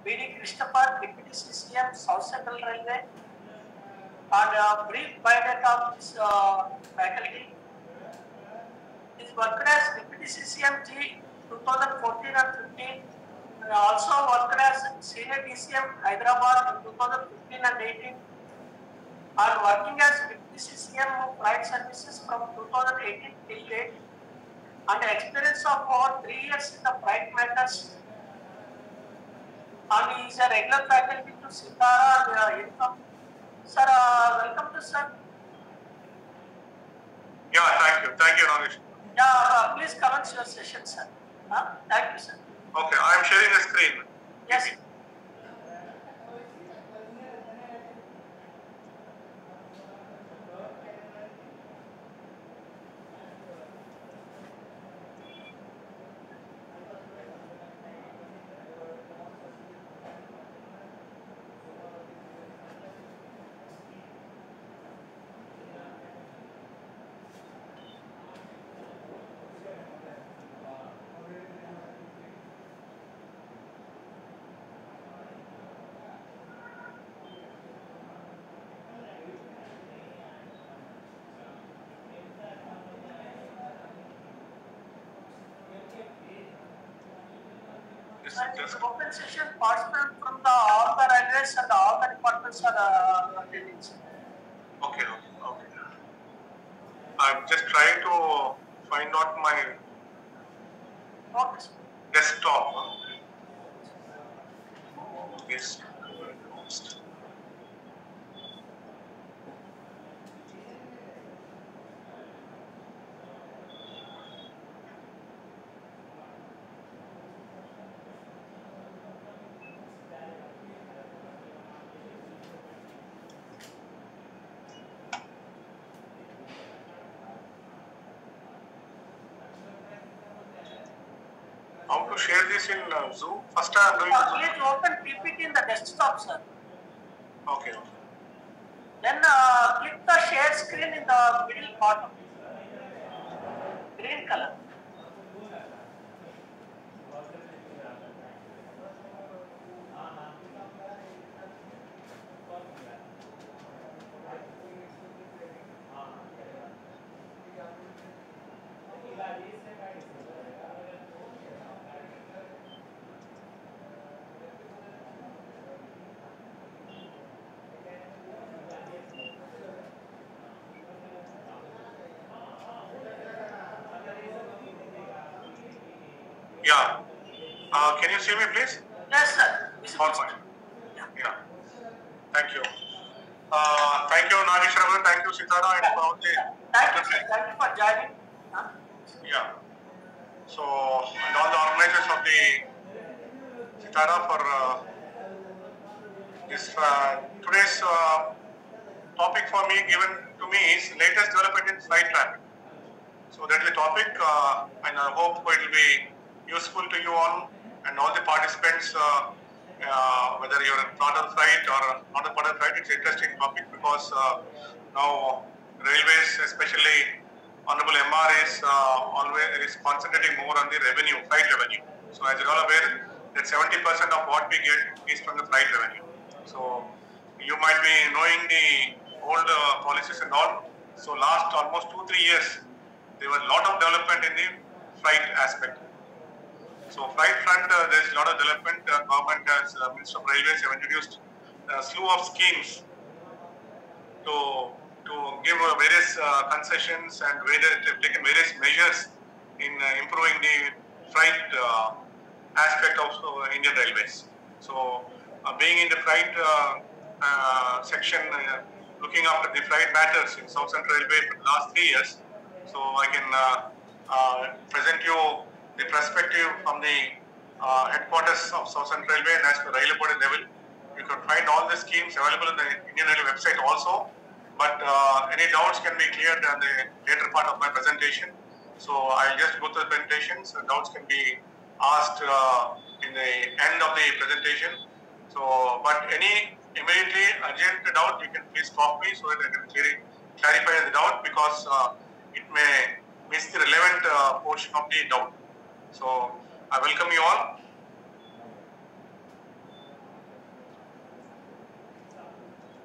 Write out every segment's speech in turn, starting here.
B.D. Christopher, Deputy CCM, South Central Railway, and brief biodata of this faculty. He worked as Deputy CCMG 2014 and 15, and also worked as Senior DCM Hyderabad in 2015 and 18, and working as Deputy CCM of Flight Services from 2018 till date, and experience of over 3 years in the flight matters. And he is a regular faculty to Sitara and income. Sir, welcome to sir. Yeah, thank you, Nagesh. Yeah, please commence your session, sir. Thank you, sir. Okay, I am sharing the screen. Yes. This open session, participants from all the railways and all the departments are attending. Okay. I'm just trying to find out my desktop. Yes. How to share this in Zoom? First I am going to please open PPT in the desktop, sir. Okay. Then click the share screen in the middle bottom. Green color. Yeah. Can you see me, please? Yes, sir. All fine. Yeah. Thank you. Thank you, Nagesh. Thank you, Sitara, and all the. Thank you for joining. Yeah. So, and all the organizers of the Sitara for this today's topic for me given to me is latest development in flight traffic. So that is the topic, and I hope it will be useful to you all and all the participants. Whether you're a part of the flight or not a part of the flight, it's an interesting topic because now railways, especially Honorable MR, is concentrating more on the revenue, flight revenue. So as you're all aware, that 70% of what we get is from the flight revenue. So you might be knowing the old policies and all. So last almost 2-3 years, there was a lot of development in the flight aspect. So flight front, there is a lot of development. Government as Minister of Railways have introduced a slew of schemes to give various concessions and taken various measures in improving the flight aspect of Indian Railways. So being in the flight section, looking after the flight matters in South Central Railway for the last 3 years, so I can present you the perspective from the headquarters of South Central Railway and as per railway board level. You can find all the schemes available on the Indian Railway website also. But any doubts can be cleared on the later part of my presentation. So I'll just go through the presentations. Doubts can be asked in the end of the presentation. So, but any immediately urgent doubt, you can please stop me so that I can clarify the doubt because it may miss the relevant portion of the doubt. So I welcome you all.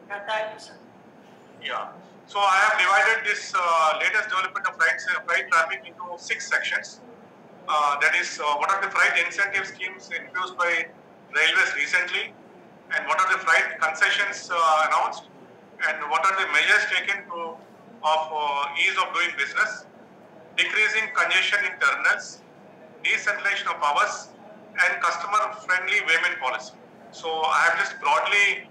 Yeah, thank you, sir. Yeah. So I have divided this latest development of freight traffic into 6 sections. That is, what are the freight incentive schemes introduced by railways recently, and what are the freight concessions announced, and what are the measures taken of ease of doing business, decreasing congestion in terminals, decentralization of powers, and customer-friendly payment policy. So I have just broadly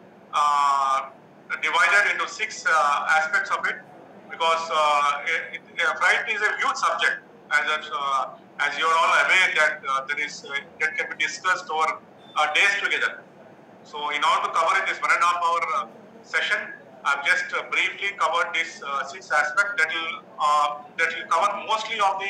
divided into 6 aspects of it, because freight is a huge subject, as you are all aware that that can be discussed over days together. So in order to cover in this 1.5 hour session, I've just briefly covered these 6 aspects that will cover most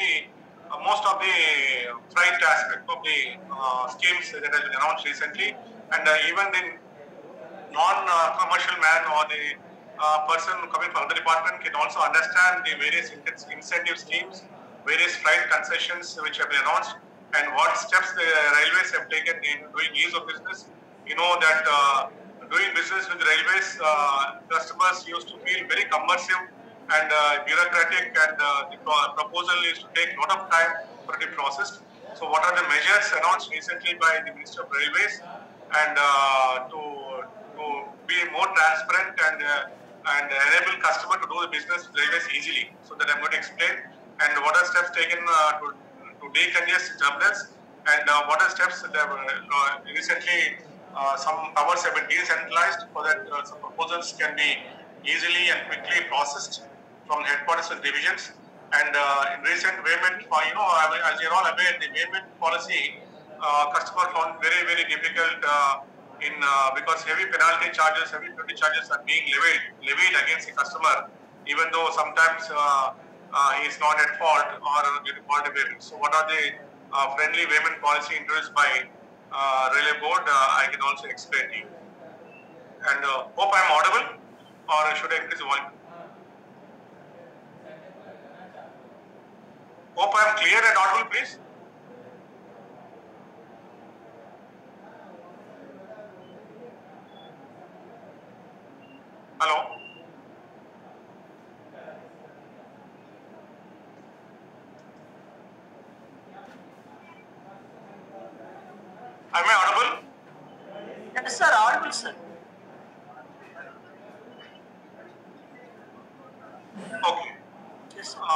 of the freight aspect of the schemes that have been announced recently, and even in non-commercial man or the person coming from the department can also understand the various incentive schemes, various freight concessions which have been announced, and what steps the railways have taken in doing ease of business. You know that doing business with railways, customers used to feel very cumbersome and bureaucratic, and the proposal is to take a lot of time for it to be processed. So what are the measures announced recently by the Minister of Railways, and to be more transparent and enable customer to do the business with railways easily? So that I'm going to explain, and what are steps taken to decongest terminals, and what are steps that have recently some powers have been decentralized so that some proposals can be easily and quickly processed from headquarters and divisions. And in recent payment, as you're all aware, the payment policy customer found very, very difficult because heavy penalty charges, heavy penalty charges are being levied against the customer, even though sometimes he is not at fault or due to faulty payment. So what are the friendly payment policy introduced by Railway Board? I can also explain to you. And hope I am audible, or should I increase the volume? Hope I am clear and audible, please. Hello? Am I audible? Yes, sir, audible, sir. Okay. Yes, sir.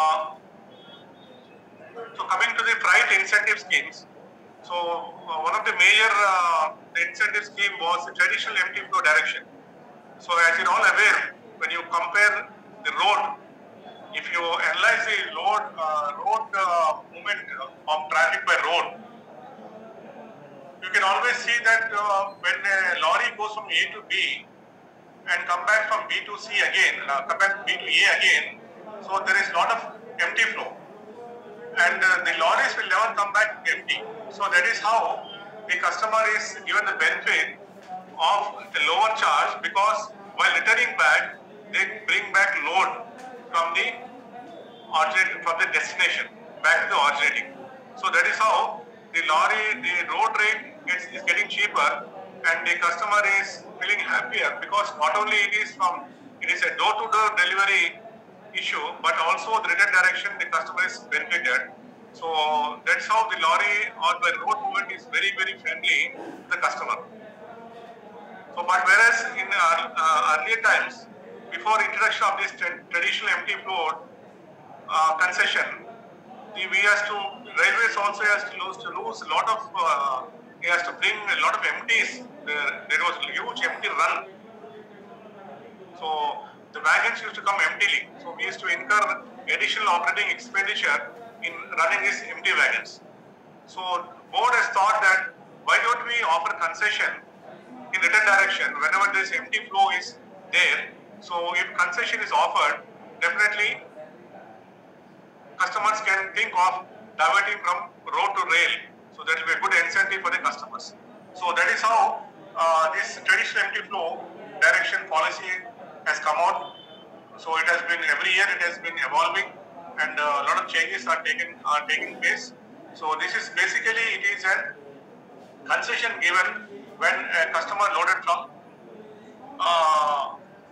So coming to the freight incentive schemes, so one of the major incentive scheme was the traditional empty flow direction. So as you're all aware, when you compare the road, if you analyze the road movement of traffic by road, you can always see that when a lorry goes from A to B and come back from B to C again, come back from B to A again, so there is a lot of empty flow, and the lorries will never come back empty. So that is how the customer is given the benefit of a lower charge, because while returning back, they bring back load from the destination back to the originating. So that is how the road rate is getting cheaper, and the customer is feeling happier, because not only it is a door-to-door delivery issue, but also the return direction the customer is benefited. So that's how the lorry or the road movement is very, very friendly to the customer. So, but whereas in earlier times, before introduction of this traditional empty flow concession, railways also has to lose a lot of, he has to bring a lot of empties. There was a huge empty run. So the wagons used to come emptily. So we used to incur additional operating expenditure in running these empty wagons. So board has thought that why don't we offer concession in return direction whenever this empty flow is there. So if concession is offered, definitely customers can think of diverting from road to rail. So that will be a good incentive for the customers. So that is how this traditional empty flow direction policy has come out. So it has been, every year it has been evolving, and a lot of changes are taking place. So this is basically, it is a concession given when a customer loaded from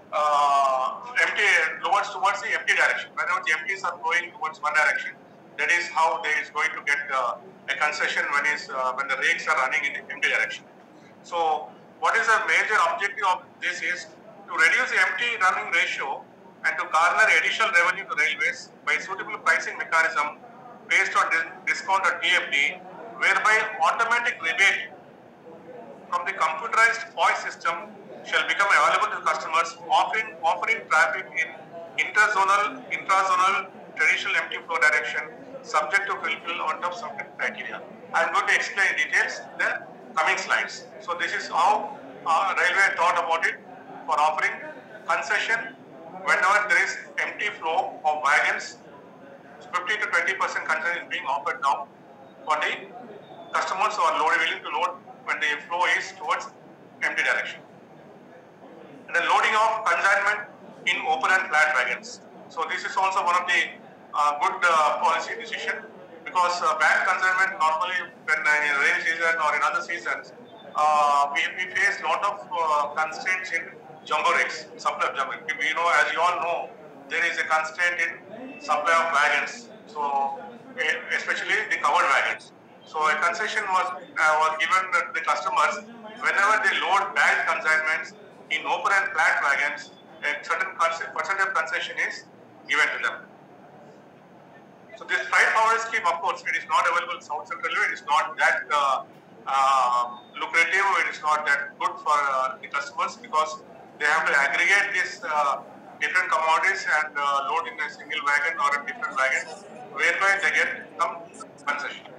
empty towards the empty direction. Whenever the empties are flowing towards one direction, that is how they is going to get a concession when the rakes are running in the empty direction. So what is the major objective of this is to reduce the empty running ratio and to garner additional revenue to railways by suitable pricing mechanism based on discount or TFD, whereby automatic rebate from the computerized POS system shall become available to customers offering traffic in interzonal, intrazonal, traditional empty flow direction subject to fulfillment of some criteria. I am going to explain details in the coming slides. So this is how railway thought about it for offering concession whenever there is empty flow of wagons. 50 to 20% concession is being offered now for the customers who are willing to load when the flow is towards empty direction. And the loading of consignment in open and flat wagons. So this is also one of the good policy decision, because bag consignment normally when in rainy season or in other seasons, we face lot of constraints in jumbo rakes, supply of jumbo. We know, as you all know, there is a constraint in supply of wagons. So especially the covered wagons. So a concession was given to the customers whenever they load bag consignments in open and flat wagons. A certain percent of concession is given to them. So this freight forwarding scheme, of course, it is not available in South Central Railway. It is not that lucrative. It is not that good for the customers, because they have to aggregate these different commodities and load in a single wagon or a different wagon, whereby they get some concession.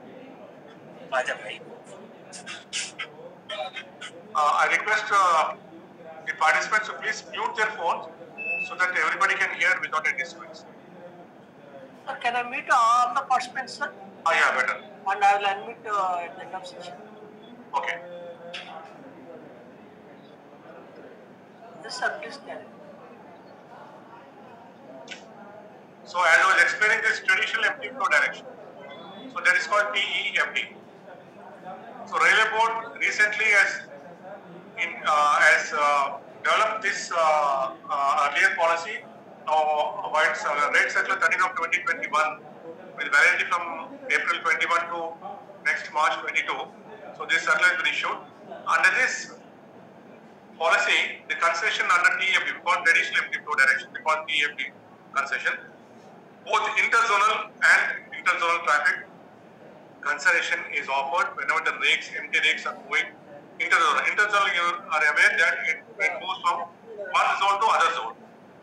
I request the participants to please mute their phones so that everybody can hear without any disturbance. Sir, can I meet all the participants, sir? Yeah, better. And I will unmute at the end of session. Okay. Yes, sir, please tell. So as I was explaining this traditional empty flow direction, so that is called TEFD. So Railway Board recently has developed this earlier policy. Now, rate circular 13 of 2021 with validity from April 21 to next March 22. So this circular has been issued. Under this policy, the concession under TEFD, called traditional empty flow direction, we call TEFD concession, both interzonal and interzonal traffic concession is offered whenever the empty rakes are moving interzonal. Interzonal, you are aware that it moves from one zone to other zone.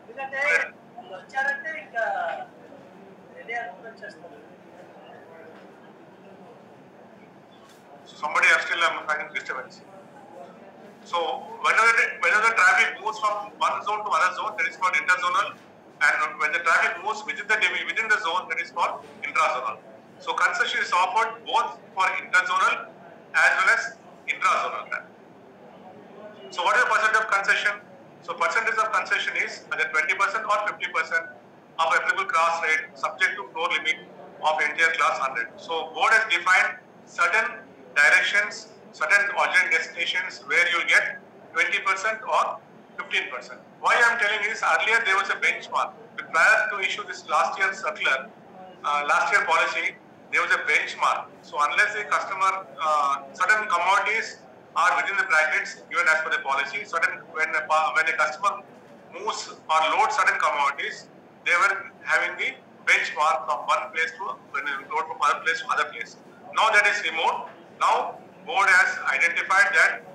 So somebody are still finding disturbance. So whenever the traffic moves from one zone to other zone, that is called interzonal, and when the traffic moves within the zone, that is called intrazonal. So concession is offered both for interzonal as well as intrazonal traffic. So what is the percent of concession? So percentage of concession is either 20% or 50% of applicable class rate subject to floor limit of entire class 100. So board has defined certain directions, certain origin destinations where you get 20% or 15%. Why I am telling is, earlier there was a benchmark. Prior to issue this last year circular, last year policy, there was a benchmark. So unless the customer, certain commodities are within the brackets given as per the policy, when a customer moves or loads certain commodities, they were having the benchmark from one place to load from other place to other place. Now that is removed. Now board has identified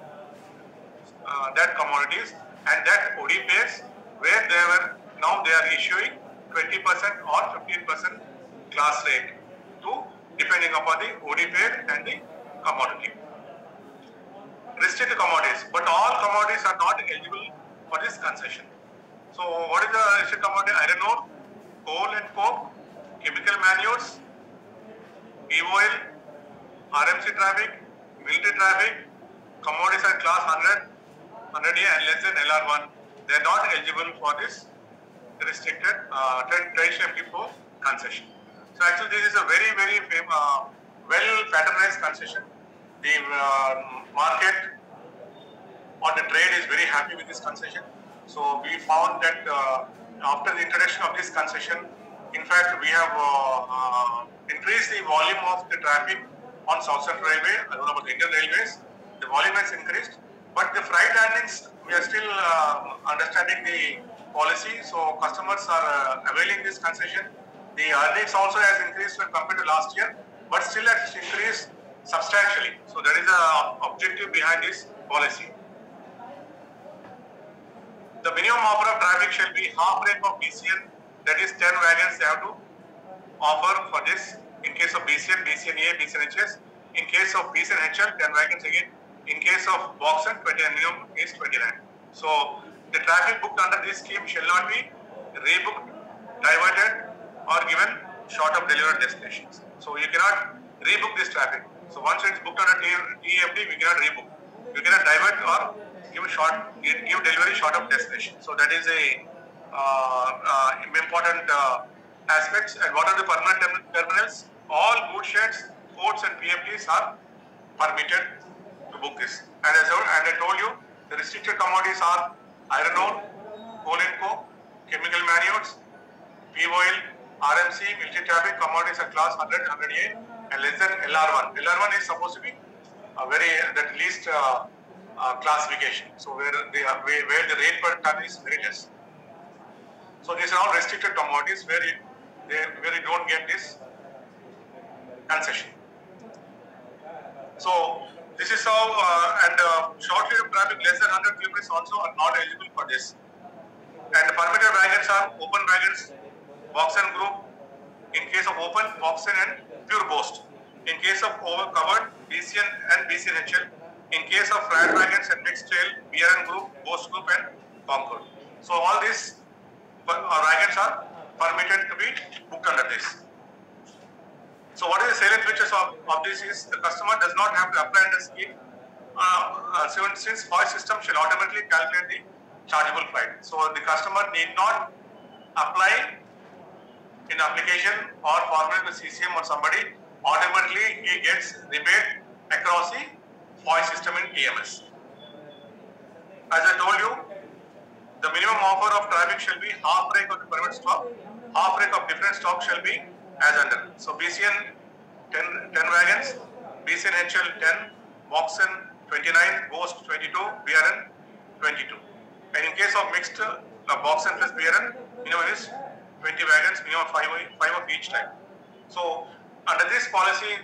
that commodities and that OD pairs where they are issuing 20% or 15% class rate depending upon the OD pair and the commodity. Restricted commodities, but all commodities are not eligible for this concession. So what is the restricted commodity? Iron ore, coal and coke, chemical manures, e-oil, RMC traffic, military traffic, commodities are class 100, 100A and less than LR1. They are not eligible for this restricted traditional empty flow concession. So actually this is a very, very well patronized concession. The market or the trade is very happy with this concession. So we found that after the introduction of this concession, in fact, we have increased the volume of the traffic on South Central Railway. I don't know about the Indian Railways. The volume has increased, but the freight earnings, we are still understanding the policy. So customers are availing this concession. The earnings also has increased when compared to last year, but still has increased substantially. So that is the objective behind this policy. The minimum offer of traffic shall be half rate of BCN, that is 10 wagons they have to offer for this. In case of BCN, BCNA, BCNHS. In case of BCNHL, 10 wagons again. In case of Boxen, 29 minimum is 29. So the traffic booked under this scheme shall not be rebooked, diverted, or given short of delivered destinations. So you cannot rebook this traffic. So once it's booked under TFD, we cannot rebook. You cannot divert or give delivery short of destination. So that is a important aspects. And what are the permanent terminals? All goods sheds, ports and PFDs are permitted to book this. And as I told you, the restricted commodities are iron ore, coal and coke, chemical manures, POL, RMC, military traffic, commodities at class 100, 100A, and less than LR1. LR1 is supposed to be a that least classification. So where the rate per ton is very less. So these are all restricted commodities where you don't get this concession. So this is how short range traffic less than 100 kilometers also are not eligible for this. And the permitted wagons are open wagons, Boxen group. In case of open, Boxen and pure Boast. In case of covered, BCN and BCNHL. In case of flat wagons and mixed tail, BRN group, Boast group and Concord. So all these wagons are permitted to be booked under this. So what is the salient features of this is the customer does not have to apply under scheme since POS system shall automatically calculate the chargeable freight. So the customer need not apply in application or forward to CCM or somebody, automatically he gets rebate across the POS system in TMS. As I told you, the minimum offer of traffic shall be half rate of the permit stock, half rate of different stock shall be as under. So BCN 10 wagons, BCNHL 10, Boxen 29, Boast 22, BRN 22. And in case of mixed Boxen plus BRN, minimum is 20 wagons, minimum 5 of each type. So under this policy,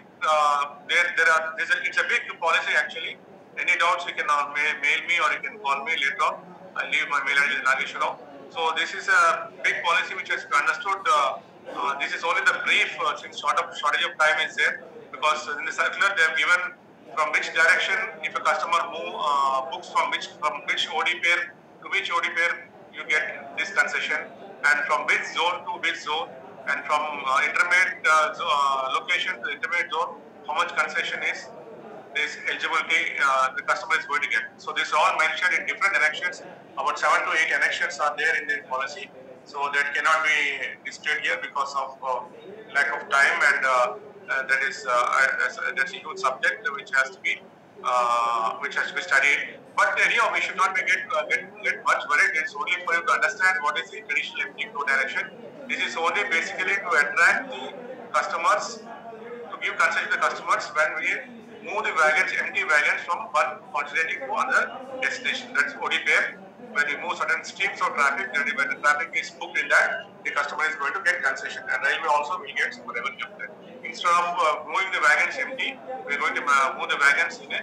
it's a big policy actually. Any doubts you can mail me or you can call me later on. I'll leave my mail address in Nageswar Rao. So this is a big policy which has understood. This is only the brief since shortage of time is there, because in the circular they have given from which direction if a customer books from which OD pair to which OD pair you get this concession, and from which zone to which zone, and from intermediate location to intermediate zone, how much concession is this eligibility the customer is going to get. So this is all mentioned in different annexures. About 7 to 8 annexures are there in the policy. So that cannot be displayed here because of lack of time, and that's a huge subject which has to be studied. But anyhow, we should not get much worried. It's only for you to understand what is the traditional empty flow direction. This is only basically to attract the customers, to give concession to the customers when we move the wagons, empty wagons from one originating to another destination. That's OD pair. When we move certain streams of traffic, when the traffic is booked in that, the customer is going to get concession, and railway also will get some revenue from that. Instead of moving the wagons empty, we are going to move the wagons in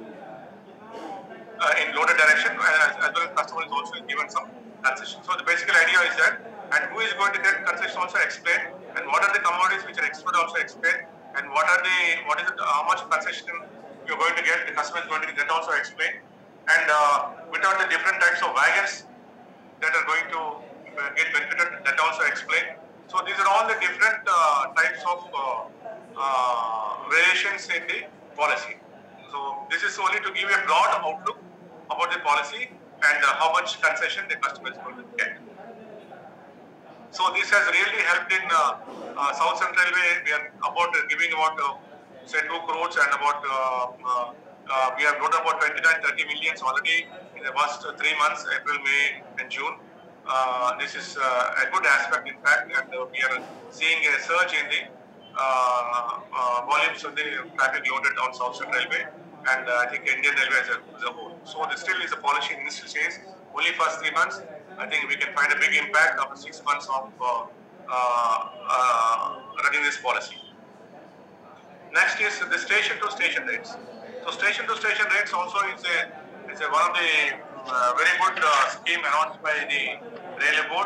loaded direction, as well as customer is also given some concession. So the basic idea is that, and who is going to get concession also explained, and what are the commodities which are export also explained, and how much concession you are going to get, the customer is going to get, that also explained. And without the different types of wagons that are going to get benefited, that also explained. So these are all the different types of variations in the policy. So this is only to give a broad outlook about the policy and how much concession the customer is going to get. So this has really helped in South Central Railway. We are about giving about say 2 crores and about We have loaded about 29-30 millions already in the first 3 months, April, May, and June. This is a good aspect, in fact, and we are seeing a surge in the volumes of the traffic loaded on South Central Railway, and I think Indian Railway as a whole. So this still is a policy in initial stage. Only first 3 months, I think we can find a big impact after 6 months of running this policy. Next is the station to station rates. So station to station rates also is one of the very good scheme announced by the Railway Board.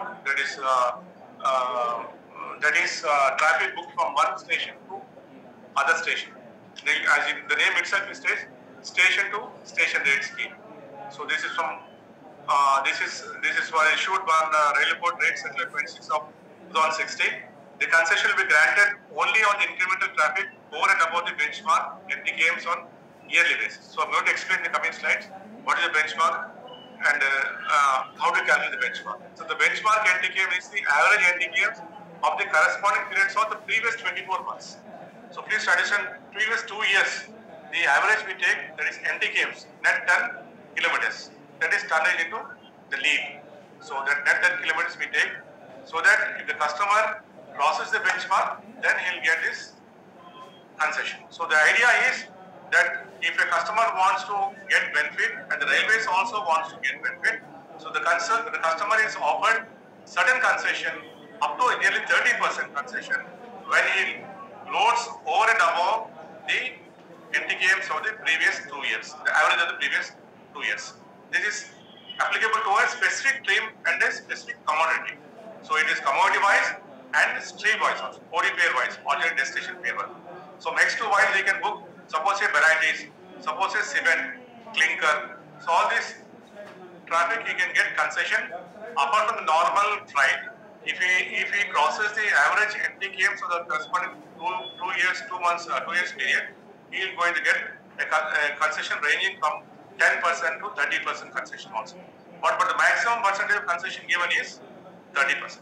That is traffic booked from one station to other station. As in the name itself states, station to station rate scheme. So this is from this is for issued by Railway Board Rate Circular 26 of 2016. The concession will be granted only on the incremental traffic over and above the benchmark MTKMs on yearly basis. So I'm going to explain in the coming slides what is the benchmark and how to calculate the benchmark. So the benchmark NTKM is the average NTKMs of the corresponding periods of the previous 24 months. So please understand, previous 2 years, the average we take, that is NTKMs, net ton kilometers. That is tonnage into the lead. So that net ton kilometers we take, so that if the customer crosses the benchmark, then he'll get his concession. So the idea is that if a customer wants to get benefit and the railways also wants to get benefit, so the customer is offered certain concession up to nearly 30% concession when he loads over and above the NTKMs of the previous 2 years, the average of the previous 2 years. This is applicable to a specific trim and a specific commodity. So it is commodity wise and stream wise also, OD pair wise, alternate destination pair wise. So next 2 wise they can book, suppose a varieties, suppose a cement, clinker. So all this traffic he can get concession apart from the normal flight. If he crosses the average NTKMs of the corresponding 2 years, 2 months, 2 years period, he is going to get a concession ranging from 10% to 30% concession also. But the maximum percentage of concession given is 30%.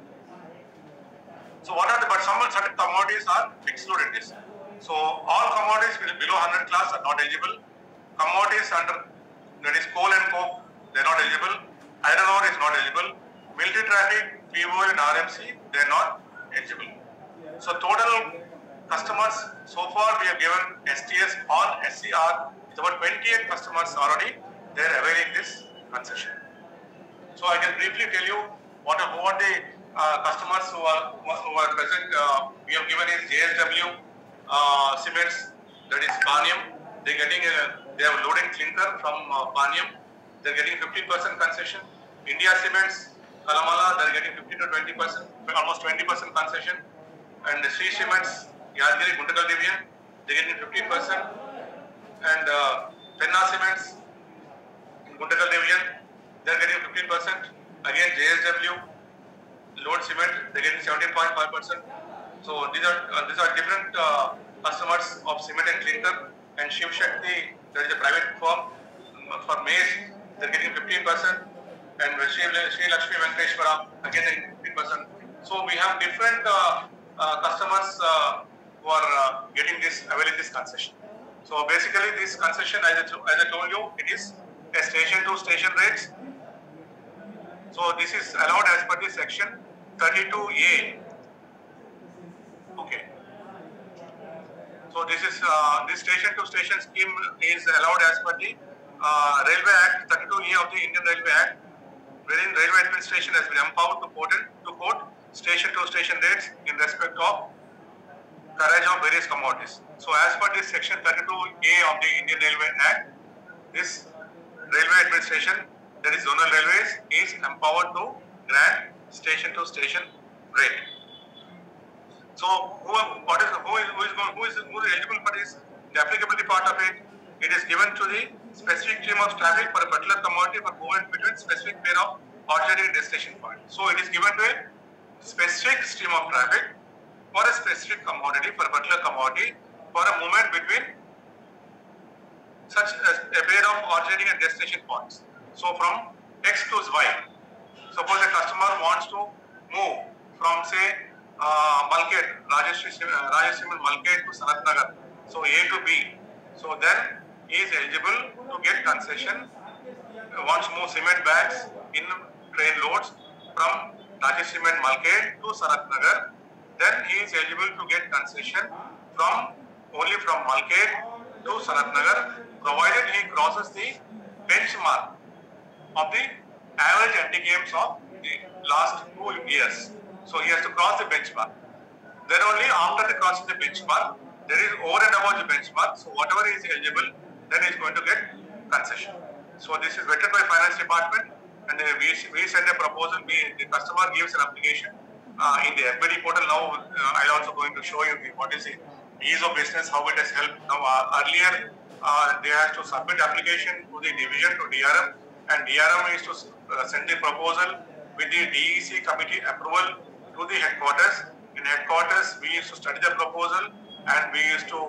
So what are but some certain commodities are excluded this. So all commodities below 100 class are not eligible. Commodities under, that is coal and coke, they are not eligible. Iron ore is not eligible. Military traffic, POL and RMC, they are not eligible. So total customers, so far we have given STS on SCR, it's about 28 customers already, they are availing this concession. So I can briefly tell you what the customers who are present, we have given is JSW Cements, that is Panium. They are loading clinker from Panium. They are getting 15% concession. India Cements, Kalamala, they are getting 15 to 20%, almost 20% concession. And Sri Cements, Yadgiri Guntakal division, they are getting 15%. And Penna Cements, Guntakal division, they are getting 15%. Again JSW, Load Cement, they are getting 17.5%. So these are different customers of cement and clinker. And Shiv Shakti, that is a private firm for maize, they are getting 15%. And Sri Lakshmi Venkateshwara, again 15%. So we have different customers who are availing this concession. So basically this concession, as I told you, it is a station to station rates. So this is allowed as per the section 32A. Okay. So this station to station scheme is allowed as per the Railway Act 32A of the Indian Railway Act, wherein Railway Administration has been empowered to quote station to station rates in respect of carriage of various commodities. So as per this section 32A of the Indian Railway Act, this Railway Administration, that is zonal railways, is empowered to grant station to station rate. So who is eligible for this? The applicability part of it, it is given to the specific stream of traffic for a particular commodity for movement between specific pair of originating destination point. So it is given to a specific stream of traffic for a specific commodity, for a particular commodity, for a movement between such a pair of originating and destination points. So from X to Y, suppose a customer wants to move from say Malkhed, Rajeshri Cement Malkhed to Sanat Nagar, so A to B. So then he is eligible to get concession wants to move cement bags in train loads from Rajesh Cement Malkhed to Sarat Nagar, then he is eligible to get concession only from Malkhed to Sarat Nagar, provided he crosses the benchmark of the average NTKMs of the last 2 years. So he has to cross the benchmark. Then only after the crossing the benchmark, there is over and above the benchmark. So whatever is eligible, then he is going to get concession. So this is vetted by finance department, and we send a proposal. The customer gives an application in the FBD portal. Now I'm also going to show you what is the ease of business, how it has helped. Now earlier they have to submit application to the division to DRM, and DRM is to send the proposal with the DEC committee approval to the headquarters. In headquarters, we used to study the proposal, and we used to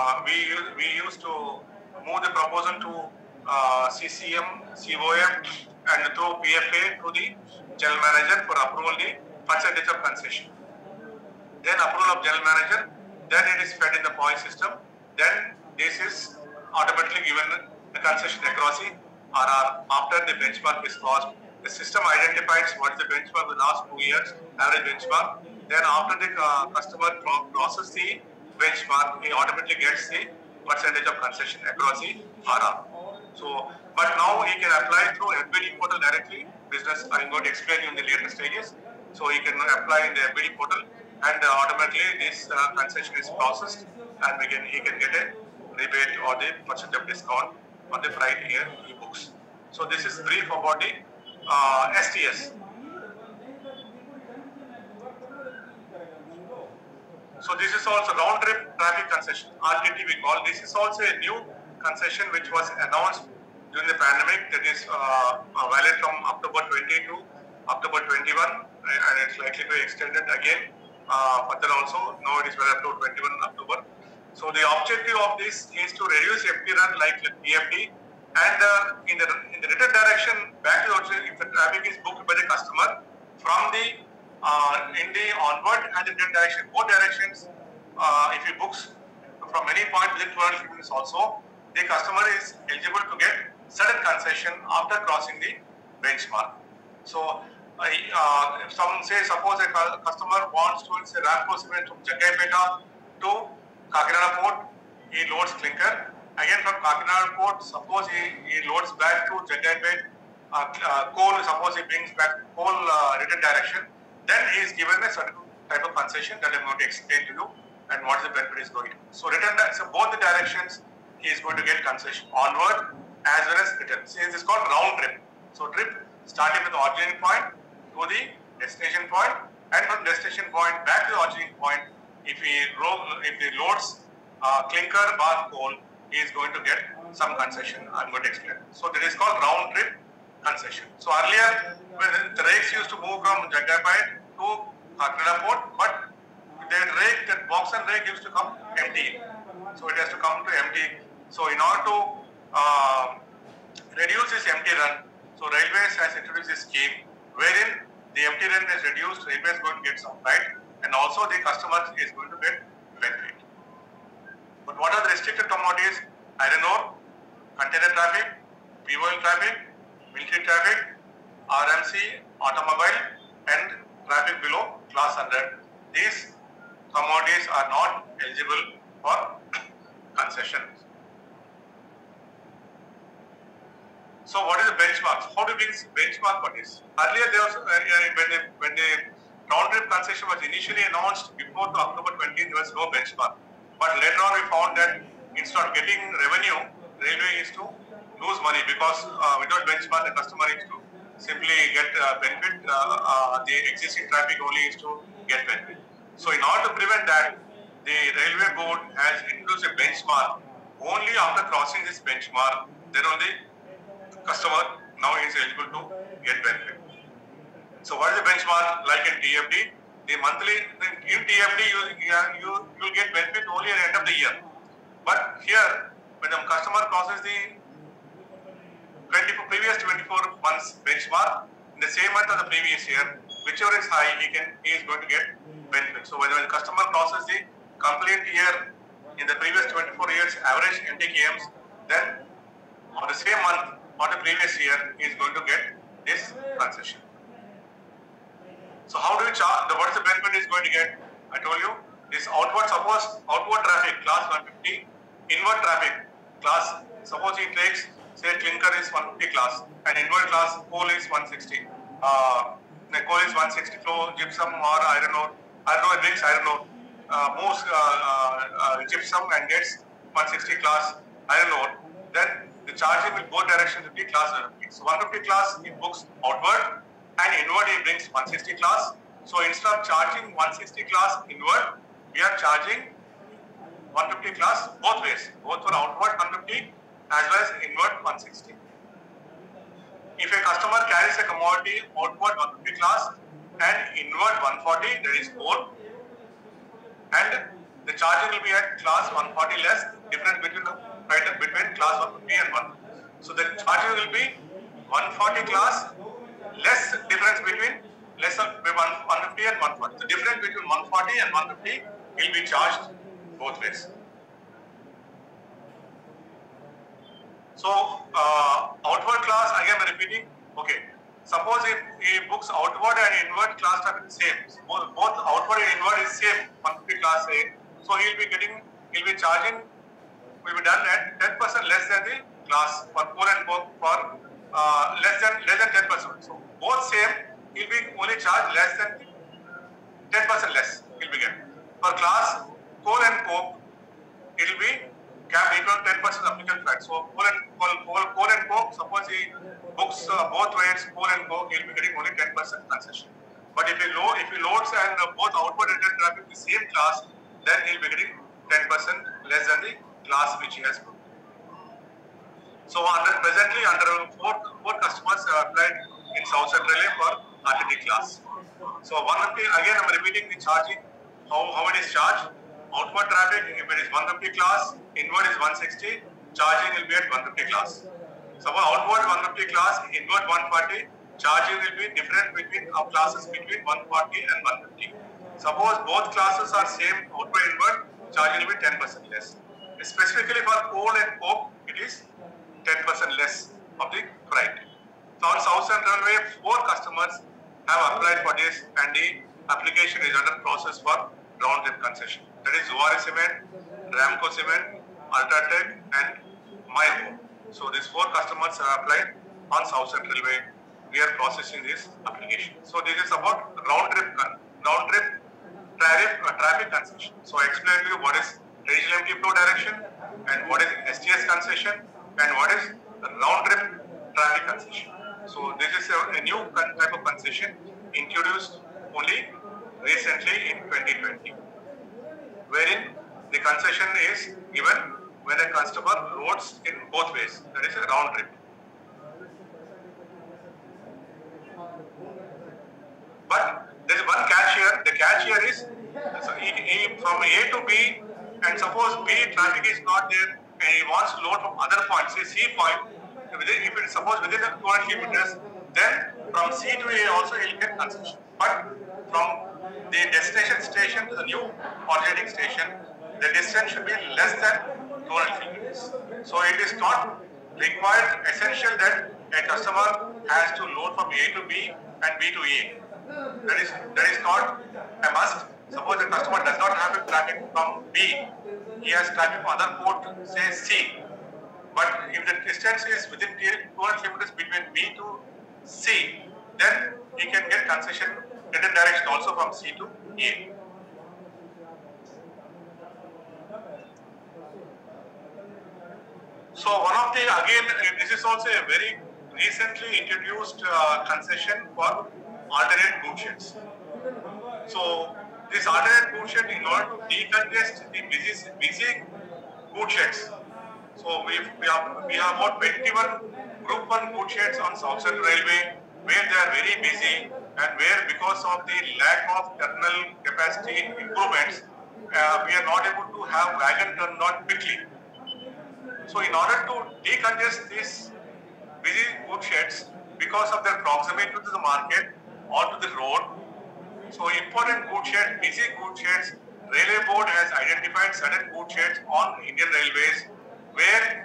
move the proposal to CCM, COM, and through PFA to the general manager for approval the percentage of concession. Then approval of general manager, then it is fed in the point system. Then this is automatically given the concession across the RR after the benchmark is crossed. The system identifies what is the benchmark of the last 2 years, average benchmark. Then after the customer crosses the benchmark, he automatically gets the percentage of concession across the RR. So, but now he can apply through FBD portal directly. Business, I'm going to explain you in the later stages. So he can apply in the FBD portal, and automatically this concession is processed, and he can get a rebate or the percentage of discount on the prior year e-books. So this is brief about the STS. So this is also round trip traffic concession, RTT we call. This is also a new concession which was announced during the pandemic, that is valid from October 20 to October 21, and it's likely to be extended again further also. Now it is valid up to 21 October. So the objective of this is to reduce FT run like TFD, and in the return direction back to the, if the traffic is booked by the customer from the in the onward and the return direction, both directions, if he books from any point within 12 minutes also, the customer is eligible to get certain concession after crossing the benchmark. So suppose a customer wants to say Ramco Cement from Jagaipeta to Kakinada Port, he loads clinker. Again from Kakinada Port, suppose he loads back to Jagaipet coal, suppose he brings back coal return direction, then he is given a certain type of concession that I'm going to explain to you, and what the benefit is going to be. So both the directions he is going to get concession, onward as well as return. So this is called round trip. So trip starting with the origin point to the destination point, and from destination point back to the origin point. If he loads clinker bar coal, he is going to get some concession. I'm going to explain. So this is called round trip concession. So earlier, when the rakes used to move from Jagaipet to Kakinada Port, but that box and rake used to come empty. So it has to come to empty. So in order to reduce this empty run, so Railways has introduced a scheme wherein the empty run is reduced, Railways is going to get some right, and also the customer is going to get benefit. But what are the restricted commodities? Iron ore, container traffic, fuel traffic, military traffic, RMC, automobile, and traffic below class 100. These commodities are not eligible for concession. So what is the benchmarks? How do we benchmark for this? Earlier there was, when the round trip concession was initially announced before the October 20, there was no benchmark. But later on we found that instead of getting revenue, railway is to lose money, because without benchmark the customer is to simply get benefit, the existing traffic only is to get benefit. So in order to prevent that, the railway board has introduced a benchmark. Only after crossing this benchmark, then only customer now is eligible to get benefit. So what is the benchmark? Like in TFD, the monthly, in TFD you will get benefit only at the end of the year. But here, when the customer crosses the previous 24 months benchmark in the same month of the previous year, whichever is high, he is going to get benefit. So when the customer crosses the complete year in the previous 24 years average NTKMs, then on the same month or the previous year, he is going to get this concession. So how do you charge? What is the benefit he is going to get? I told you, this outward, suppose outward traffic, class 150, inward traffic, class, suppose he takes, say clinker is 150 class, and inward class, coal is 160. The coal is 160 flow, gypsum or iron ore, brings iron ore, moves gypsum and gets 160 class iron ore, then the charging will go direction to the class 150. So 150 class, he books outward, and inward he brings 160 class. So instead of charging 160 class inward, we are charging 150 class both ways, both for outward 150 as well as inward 160. If a customer carries a commodity outward 150 class and inward 140, that is coal, and the charging will be at class 140 less, difference between class 150 and 150. So the charging will be 140 class less difference between 150 and 140. The difference between 140 and 150 will be charged both ways. So outward class, again I'm repeating, okay. Suppose if he books outward and inward class are the same. Both outward and inward is same, 150 class A. So he'll be charging, will be done at 10% less than the class for coal and coke for less than 10%. So both same, he'll be only charged less than 10% less he'll be getting. For class coal and coke, it will be capped equal to 10% applicable flat. So coal and coke, suppose he books both ways, coal and coke, he'll be getting only 10% concession. But if he loads and both outward and inward traffic the same class, then he'll be getting 10% less than the class which he has booked. So presently under four customers are applied in South Central Railway for RTT class. So 150, again I'm repeating the charging, how it is charged. Outward traffic, if it is 150 class, inward is 160, charging will be at 150 class. Suppose outward 150 class, inward 140, charging will be different between classes between 140 and 150. Suppose both classes are same outward inward, charging will be 10% less. Specifically for coal and coke, it is 10% less of the freight. So on South Central Railway, 4 customers have applied for this and the application is under process for round trip concession. That is Zuari Cement, Ramco Cement, Ultratech and Myhome. So these 4 customers have applied on South Central Railway. We are processing this application. So this is about round trip traffic concession. So I explained to you what is regional empty flow direction and what is STS concession and what is round trip traffic concession. So this is a new type of concession introduced only recently in 2020, wherein the concession is given when a customer loads in both ways, that is a round trip. But there is one catch here. The catch here is from A to B, and suppose B traffic is not there and he wants to load from other points, say C point, if it is suppose within the 200 kilometers, then from C to A also he will get concession. But from the destination station to the new originating station, the distance should be less than 200 kilometers. So it is not required, essential that a customer has to load from A to B and B to A. That is not a must. Suppose the customer does not have a traffic from B, he has traffic from other port, say C. But if the distance is within 200 kilometers between B to C, then he can get concession written direction also from C to A. So one of the, again, this is also a very recently introduced concession for alternate route sheds. So this alternate route shed, in order to decongest the busy route sheds. So we have about 21 Group 1 route sheds on South Central Railway where they are very busy and where because of the lack of terminal capacity improvements, we are not able to have wagon turnaround quickly. So in order to decongest these busy route sheds because of their proximity to the market or to the road, so important route sheds, busy route sheds, Railway Board has identified certain route sheds on Indian Railways where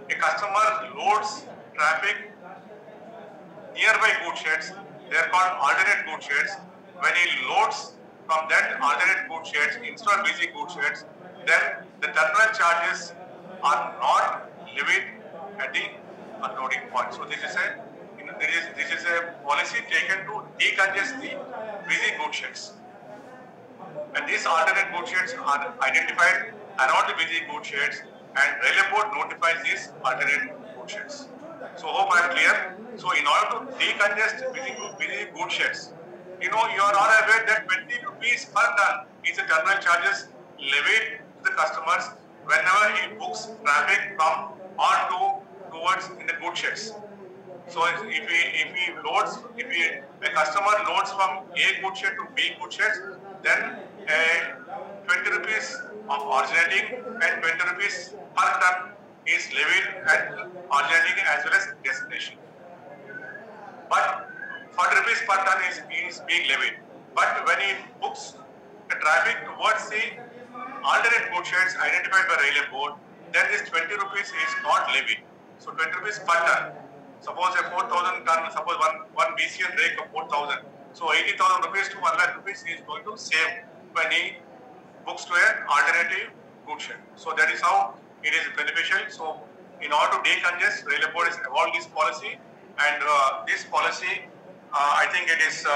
a customer loads traffic nearby good sheds, they are called alternate good sheds. When he loads from that alternate good sheds instead of busy good sheds, then the terminal charges are not levied at the unloading point. So this is a policy taken to decongest the busy good sheds. And these alternate good sheds are identified around the busy good sheds, and railway board notifies these alternate good sheds. So hope I am clear. So in order to decongest busy good sheds, you are all aware that 20 rupees per ton is the terminal charges levied to the customers whenever he books traffic from or towards in the good sheds. So if a customer loads from A good shed to B good sheds, then 20 rupees of originating and 20 rupees per ton is levied at originating as well as destination. But 40 rupees per ton is being levied. But when he books the traffic towards the alternate good sheds identified by railway board, then this 20 rupees is not levied. So 20 rupees per ton. Suppose a 4,000 ton, suppose one BCN rake of 4,000. So 80,000 rupees to 1 lakh rupees he is going to save when he books to an alternative good shed. So that is how it is beneficial. So in order to decongest, railway board has evolved this policy, and this policy, I think it is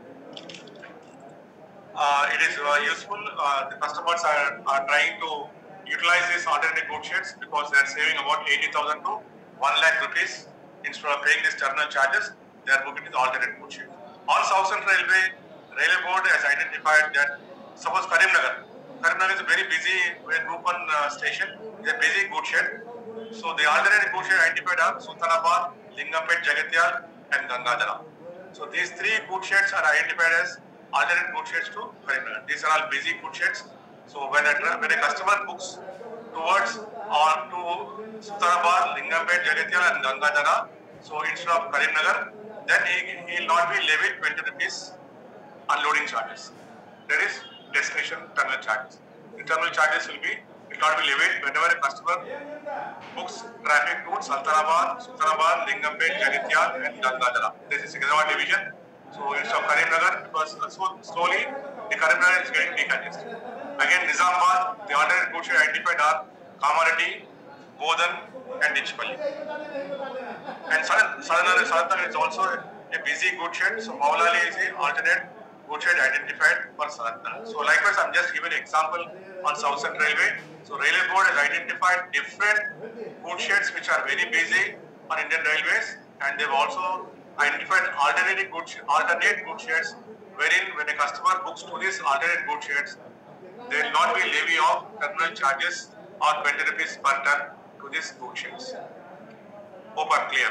useful. The customers are trying to utilize these alternative good sheds because they are saving about 80,000 to 1 lakh rupees. Instead of paying these terminal charges, they are booking the alternate good shed. On South Central Railway board has identified that suppose Karimnagar is a very busy Rupan station, is a busy good shed. So the alternate good shed identified are Sultanabad, Lingampet, Jagatyal and Gangadhara. So these three good sheds are identified as alternate good sheds to Karimnagar. These are all busy good sheds. So when a customer books towards or to Sultanabad, Lingampet, Jagatyal and Gangadhara, so instead of Karimnagar, then he will not be levied 20 rupees unloading charges. That is destination terminal charges. The terminal charges will not be levied whenever a customer books traffic to Sultanabad, Lingampet, Jagatyal and Gangadhara. This is Sikalama division. So instead of Karimnagar, because slowly the Karimnagar is getting decongested. Again, Nizamabad, the alternate good shed identified are Kamareddy, Bodhan and Dichpalli. And Saratnagar is also a busy good shed. So Maulali is the alternate good shed identified for Saratnagar. So likewise, I'm just giving an example on South Central Railway. So Railway Board has identified different good sheds which are very busy on Indian Railways, and they've also identified alternate good sheds wherein when a customer books to these alternate good sheds, there will not be levy of terminal charges or 20 rupees per ton to these good sheds. Hope I'm clear.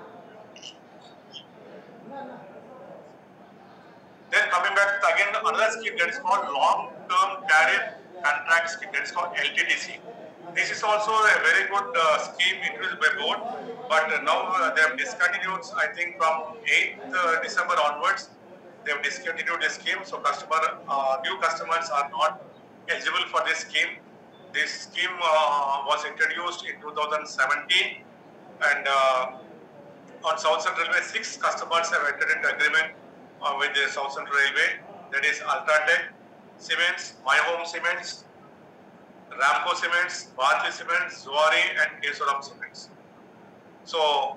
Then coming back to again another scheme that is called long-term tariff contract scheme, that is called LTTC. This is also a very good scheme introduced by board, but now they have discontinued. I think from 8th December onwards, they have discontinued this scheme. So new customers are not eligible for this scheme. This scheme was introduced in 2017, and on South Central Railway, 6 customers have entered into agreement with the South Central Railway. That is Ultratech Cements, My Home Cements, Ramco Cements, Bharti Cements, Zuari and Kesoram Cements. So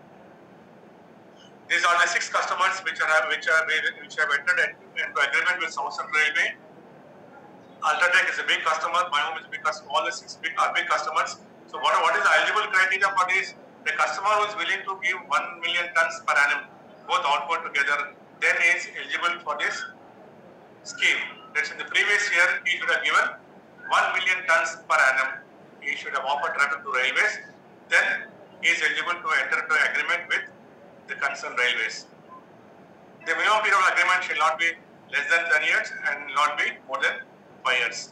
these are the 6 customers which have entered into agreement with South Central Railway. Ultratech is a big customer, My Home is a big customer, all the 6 are big customers. So what is the eligible criteria for this? The customer who is willing to give 1 million tons per annum, both output together, then is eligible for this scheme. That's in the previous year, he should have given 1 million tons per annum. He should have offered traffic to railways. Then he is eligible to enter into an agreement with the concerned railways. The minimum period of agreement shall not be less than 10 years and not be more than 5 years.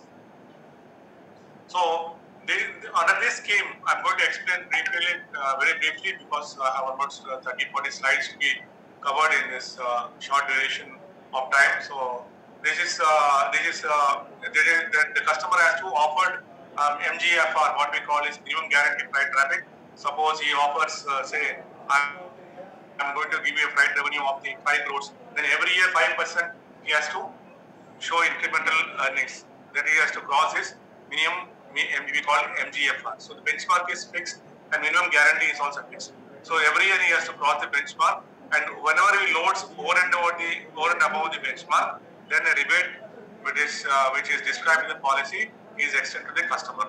So under this scheme, I'm going to explain very briefly because I have about 30-40 slides to be covered in this short duration of time. So the customer has to offer MGFR, what we call is minimum guaranteed flight traffic. Suppose he offers, say, I'm going to give you a freight revenue of the 5 crores. Then every year 5% he has to show incremental earnings. Then he has to cross his minimum, we call MGFR. So the benchmark is fixed and minimum guarantee is also fixed. So every year he has to cross the benchmark, and whenever he loads over and above the benchmark, then a rebate which is described in the policy is extended to the customer.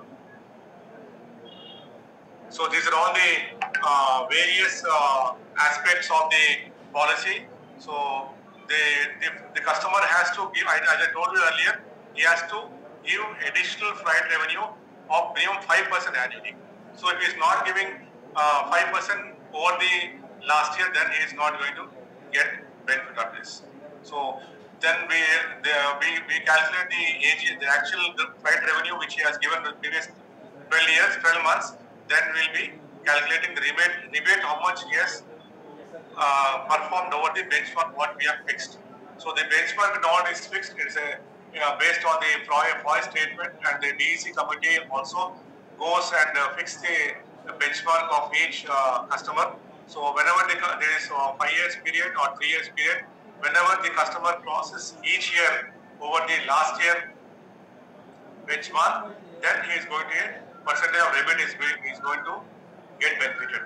So these are all the various aspects of the policy. So the customer has to give, as I told you earlier, he has to give additional freight revenue of minimum 5% annually. So if he is not giving 5% over the last year, then he is not going to get benefit of this. So then we calculate the actual freight revenue which he has given the previous 12 months. Then we'll be calculating the rebate how much he has performed over the benchmark what we have fixed. So the benchmark not is fixed. It is based on the FOI statement, and the DEC committee also goes and fix the benchmark of each customer. So whenever there is a 5 years period or 3 years period, whenever the customer crosses each year over the last year benchmark, then he is going to percentage of rebate is going to get benefited.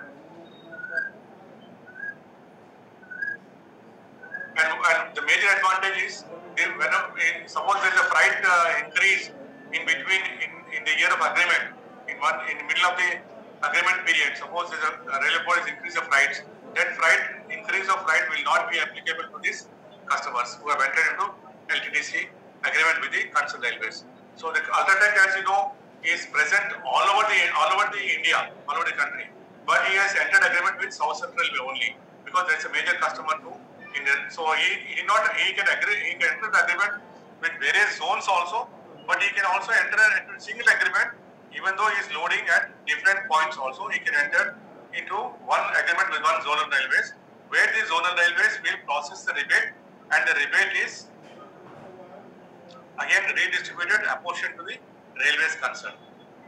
And the major advantage is suppose there is a freight increase in between in the year of agreement, in the middle of the agreement period. Suppose there is a railway board is increase of freights, that increase of freight will not be applicable to these customers who have entered into LTTC agreement with the concerned railways. So the UltraTech, as you know, is present all over the India, all over the country. But he has entered agreement with South Central Railway only, because there is a major customer to India. So he can enter the agreement with various zones also, but he can also enter a single agreement, even though he is loading at different points also. He can enter into one agreement with one zonal railways, where the zonal railways will process the rebate, and the rebate is again redistributed, apportioned to the railways concerned.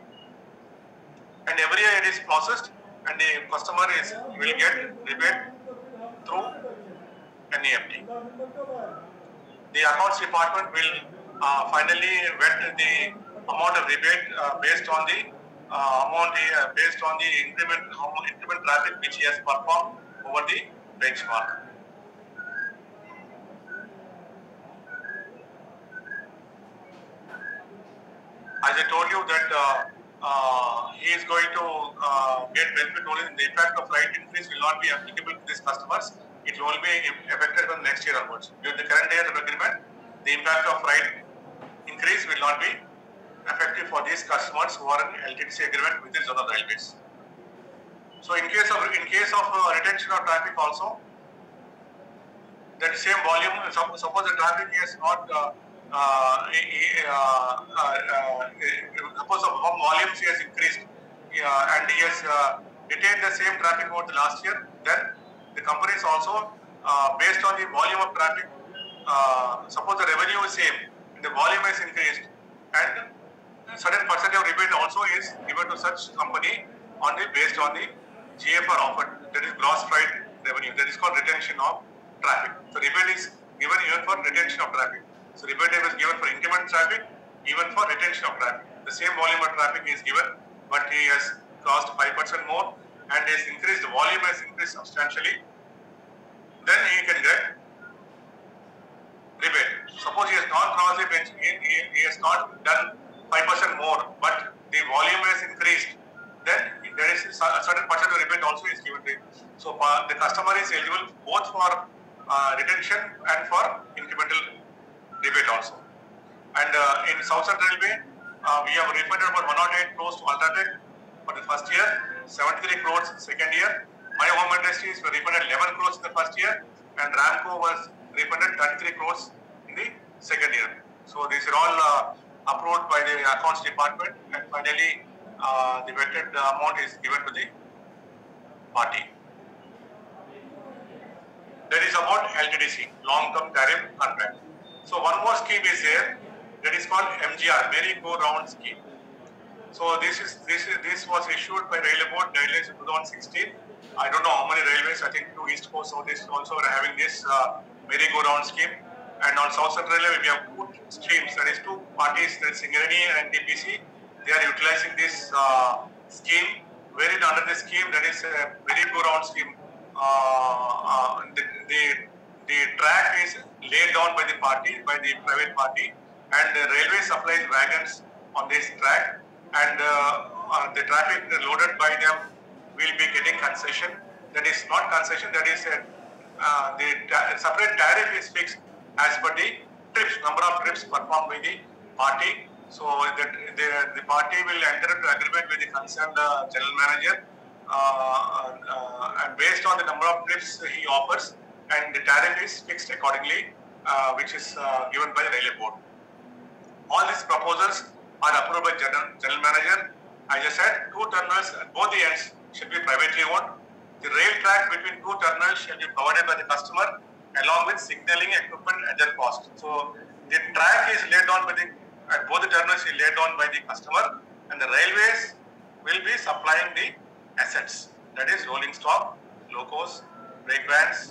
And every year it is processed, and the customer will get rebate through NEFT. The accounts department will finally vet the amount of rebate based on the based on the increment traffic which he has performed over the benchmark. As I told you that he is going to get benefit only. The impact of freight increase will not be applicable to these customers. It will only be effective from next year onwards. During the current year of agreement, the impact of freight increase will not be effective for these customers who are in LTTC agreement with the zonal railways. So in case of retention of traffic also, that same volume. Suppose the traffic is not. Suppose the volumes he has increased and he has retained the same traffic over the last year, then the company is also based on the volume of traffic. Suppose the revenue is same, the volume is increased, and certain percentage of rebate also is given to such company based on the GFR offered, that is gross freight revenue. That is called retention of traffic. So rebate is given even for retention of traffic. So rebate is given for increment traffic, even for retention of traffic. The same volume of traffic is given, but he has crossed 5% more and his increased volume has increased substantially. Then he can get rebate. Suppose he has not crossed the bench, he has not done 5% more, but the volume has increased. Then there is a certain percent of rebate also is given to him. So the customer is eligible both for retention and for incremental rebate also. And in South Central Railway, we have refunded about 108 crores to UltraTech for the first year, 73 crores second year. My Home Industries were refunded 11 crores in the first year, and Ramco was refunded 33 crores in the second year. So these are all approved by the accounts department, and finally the vetted amount is given to the party. That is about LTTC, long-term tariff contract. So one more scheme is there, that is called MGR, Merry Go Round scheme. So this was issued by Railway Board guidelines in 2016. I don't know how many railways. I think two East Coast Southeast also are having this merry-go-round scheme. And on South Central Railway, we have two streams. That is two parties. That is Singareni and NTPC. They are utilizing this scheme. Wherein under the scheme, that is a merry-go-round scheme. The track is laid down by the private party, and the railway supplies wagons on this track, and the traffic loaded by them will be getting concession. That is not concession. That is the separate tariff is fixed as per the number of trips performed by the party. So that the party will enter into agreement with the concerned general manager, and based on the number of trips he offers, and the tariff is fixed accordingly, which is given by the Railway Board. All these proposals are approved by general manager. As I said, two terminals at both the ends should be privately owned. The rail track between two terminals shall be provided by the customer, along with signaling equipment at their cost. So the track is laid down at both the terminals is laid down by the customer, and the railways will be supplying the assets. That is rolling stock, locos, brake vans,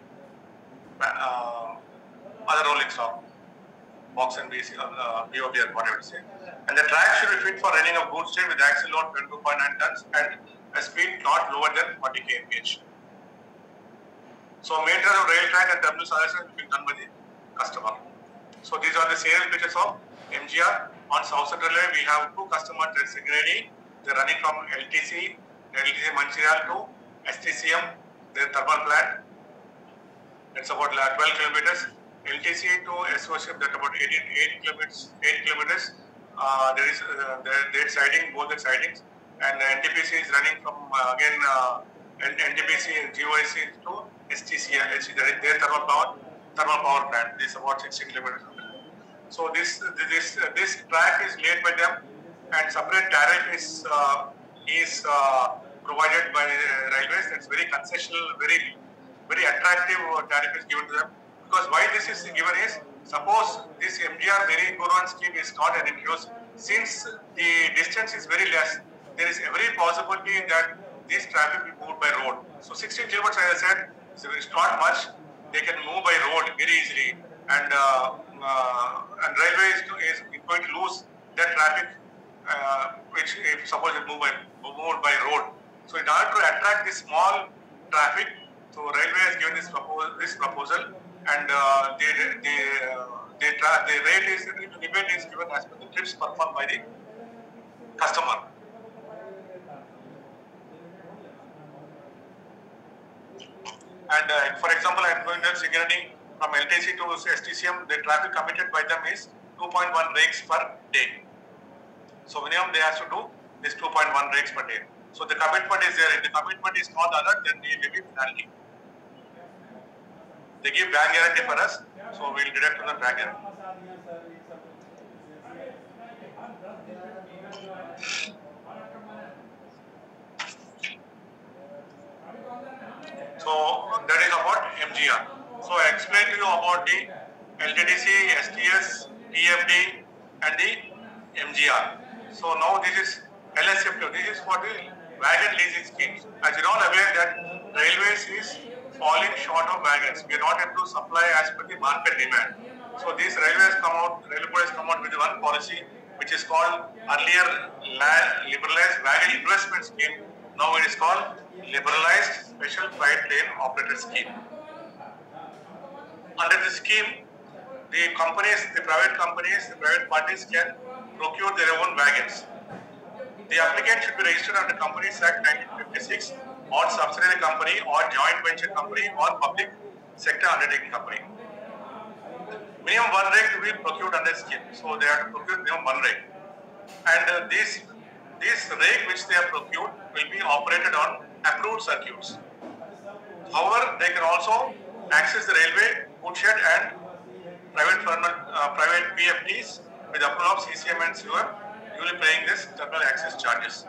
other rolling stock, box and BC, BOB or whatever you say. And the track should be fit for running a goods train with axle load 22.9 tons and a speed not lower than 40 kmph. So maintenance of rail track and terminal services will be done by the customer. So these are the serial pictures of MGR. On South Central Railway, we have two customers, that's Singareni. They're running from LTC Mancherial to STCM, their thermal plant. It's about 12 kilometers. LTC to SOCM, that's about 8 kilometers. They're siding, both the sidings. And NTPC is running from NTPC and GOIC to STCM, their thermal power plant. This is about 60 kilometers. So this track is laid by them, and separate tariff is provided by railways. That's very concessional, very attractive tariff is given to them. Because why this is given is, suppose this MGR merry-go-round scheme is not an use, since the distance is very less, there is every possibility that this traffic will move by road. So 16 kilometers, as I said, it's not much. They can move by road very easily, and railway is going to lose that traffic, which if suppose it moved by road. So in order to attract this small traffic, so railway has given this proposal, and the rebate is given as per the trips performed by the customer. And for example, I am going to Singareni from LTC to STCM. The traffic committed by them is 2.1 rakes per day. So minimum they have to do is 2.1 rakes per day. So the commitment is there. If the commitment is not other, then they will be penalty. They give bank guarantee for us, so we will deduct from the bank guarantee. So that is about MGR. So I explained to you about the LTTC, STS, TFD and the MGR. So now this is LSFW. This is for the wagon leasing schemes. As you are all aware that railways is falling short of wagons. We are not able to supply as per the market demand. So these railway board has come out with one policy which is called earlier liberalized wagon investment scheme. Now it is called liberalized special freight train operator scheme. Under this scheme, the private parties can procure their own wagons. The applicant should be registered under Companies Act 1956 or subsidiary company or joint venture company or public sector undertaking company. Minimum one rake to be procured under the scheme. So they have to procure minimum one rake. And this rake which they have procured will be operated on approved circuits. However, they can also access the railway, woodshed and private PFTs with approval of CCM and CUM. You will be paying this terminal access charges.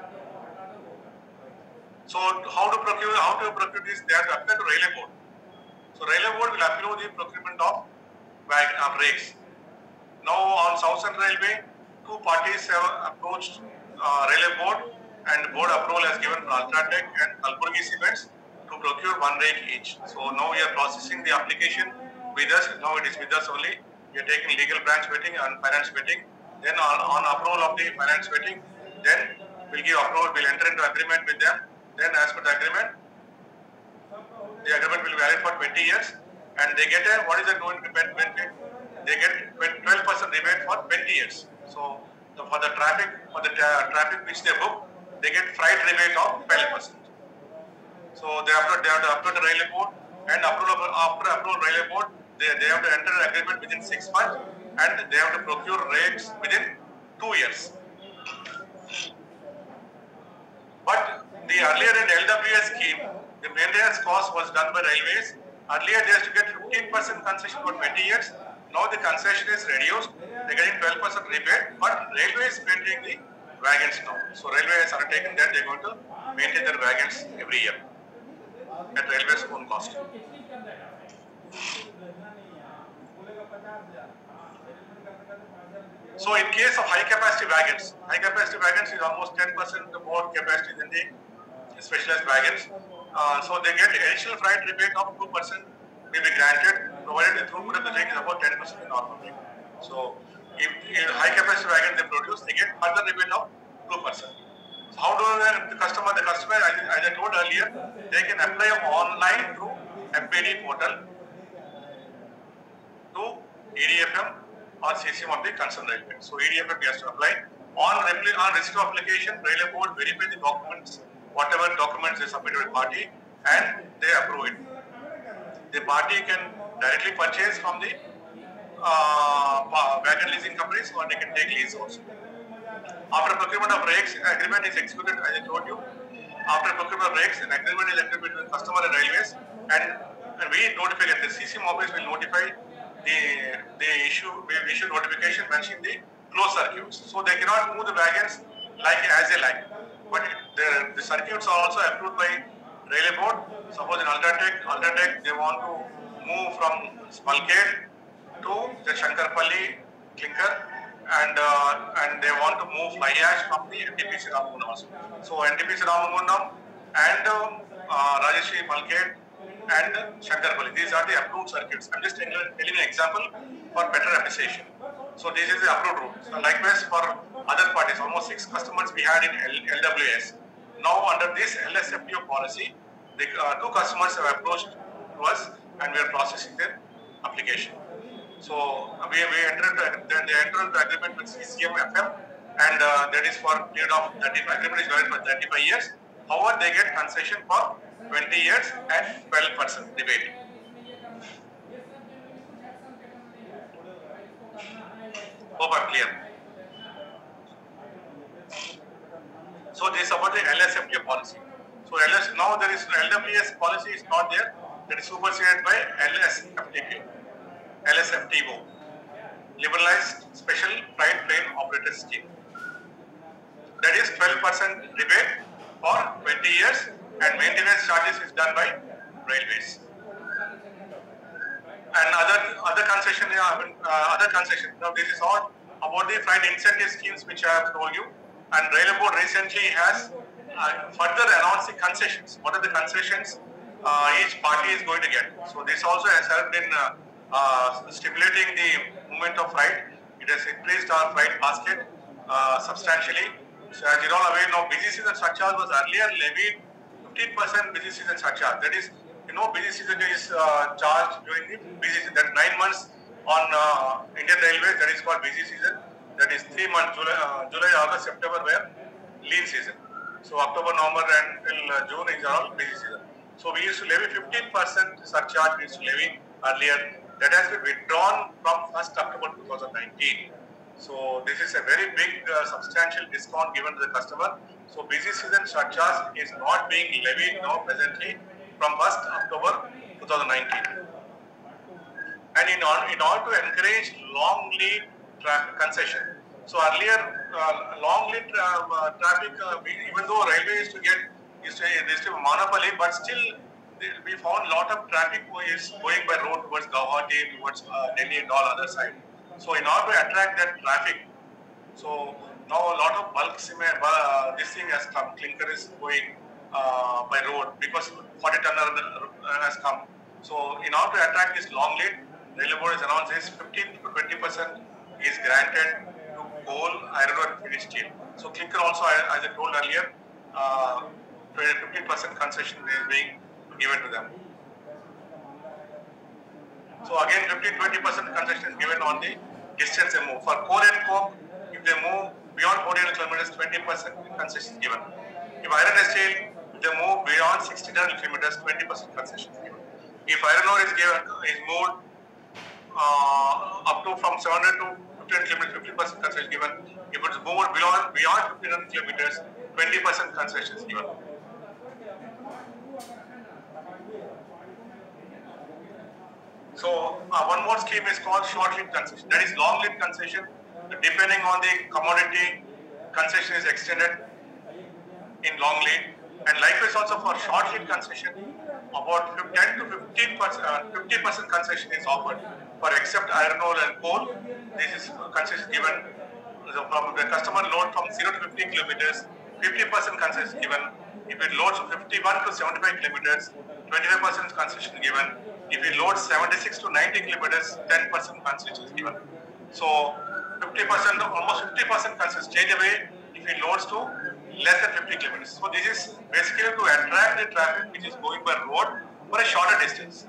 So how to procure this? They have to apply to Railway Board. So Railway Board will approve the procurement of rakes. Now on South Central Railway, two parties have approached railway board and board approval has given Ultratech and Kalburgi Cements to procure one rake each. So now we are processing the application with us. Now it is with us only. We are taking legal branch vetting and finance vetting. Then on approval of the finance vetting, then we'll give approval. We'll enter into agreement with them. Then as per the agreement will be valid for 20 years, and they get a, what is it going to benefit? They get 12% rebate for 20 years. So for the traffic which they book, they get freight rebate of 12%. So they have to upload the railway board, and after approval railway board, they have to enter an agreement within 6 months, and they have to procure rates within 2 years. But the earlier in LWS scheme, the maintenance cost was done by railways. Earlier they used to get 15% concession for 20 years. Now the concession is reduced. They are getting 12% rebate, but railways is maintaining the wagons now. So railways are taking that they are going to maintain their wagons every year at railways own cost. So in case of high capacity wagons is almost 10% more capacity than the specialized wagons. So they get additional freight rebate of 2% will be granted, provided the throughput of the train is about 10% in normal rate. So if high capacity wagons they produce, they get further rebate of 2%. So how do the customer, as I told earlier, they can apply online through FPD portal to EDFM or CCM of the concerned railway. So EDFM has to apply. On receipt of application, railway board verify the documents, whatever documents they submit to the party, and they approve it. The party can directly purchase from the wagon leasing companies, or they can take lease also. After procurement of rakes, agreement is executed, as I told you. After procurement of rakes, an agreement is executed between customer and railways, and we notify it. The CCM office will notify the issue. We issue notification mentioning the closed circuits. So they cannot move the wagons like as they like. But the circuits are also approved by railway board. Suppose in Ultratech they want to move from Smulkade to the Shankarpalli clinker, and they want to move fly ash from the NTPC Ramagundam also. So NTPC Ramagundam and Rajeshri Malkade and Shankarpalli, these are the approved circuits. I'm just telling an example for better appreciation. So this is the approved route. So likewise for other parties, almost 6 customers we had in LWS. Now under this LSFTO policy, the 2 customers have approached to us, and we are processing their application. So they enter into agreement with CCM FM, and that is for period of 35. Agreement is valid for 35 years. However, they get concession for 20 years at 12% rebate. Hope I'm clear. So this is about the LSFTO policy. So now there is LWS policy is not there. That is superseded by LSFTO, Liberalized Special Freight Train Operator Scheme. That is 12% rebate for 20 years, and maintenance charges is done by railways. And other concession. Now this is all about the freight incentive schemes which I have told you. And Railway Board recently has further announced the concessions. What are the concessions each party is going to get? So this also has helped in stimulating the movement of freight. It has increased our freight basket substantially. So as you all aware now, busy season surcharge was earlier levied 15% busy season surcharge. That is, busy season is charged during the busy season. That 9 months on Indian Railways, that is called busy season. That is 3 months, July, August, September were lean season. So October, November until June is all busy season. So we used to levy 15% surcharge we used to levy earlier. That has been withdrawn from 1st October 2019. So this is a very big substantial discount given to the customer. So busy season surcharge is not being levied now presently from 1st October 2019. And in order to encourage long lead traffic concession. So earlier long lead traffic, even though railway used to have a monopoly, but still we found a lot of traffic is going by road towards Guwahati, towards Delhi and all other side. So in order to attract that traffic, so now a lot of bulk cement, this thing has come, clinker is going by road because 40 tonner has come. So in order to attract this long lead, Railway Board has announced this 15 to 20% is granted to coal, iron ore and finished steel. So clinker also, as I told earlier, 15% concession is being given to them. So again 15-20% concession is given on the distance they move. For coal and coke, if they move beyond 400 kilometers, 20% concession is given. If iron and steel, if they move beyond 600 kilometers, 20% concession is given. If iron ore is moved up to from 700 to 15 kilometers, 50% concession is given. If it's moved beyond 1500 kilometers, 20% concession is given. So one more scheme is called short lead concession. That is long lead concession. Depending on the commodity, concession is extended in long lead. And likewise also for short lead concession, about 10 to 50% concession is offered for except iron ore and coal. This is concession given from the customer load from 0 to 50 kilometers. 50% concession is given. If it loads 51 to 75 kilometers, 25% concession given. If it loads 76 to 90 kilometers, 10% concession is given. So 50%, almost 50% concession straight away if it loads to less than 50 kilometers. So this is basically to attract the traffic which is going by road for a shorter distance.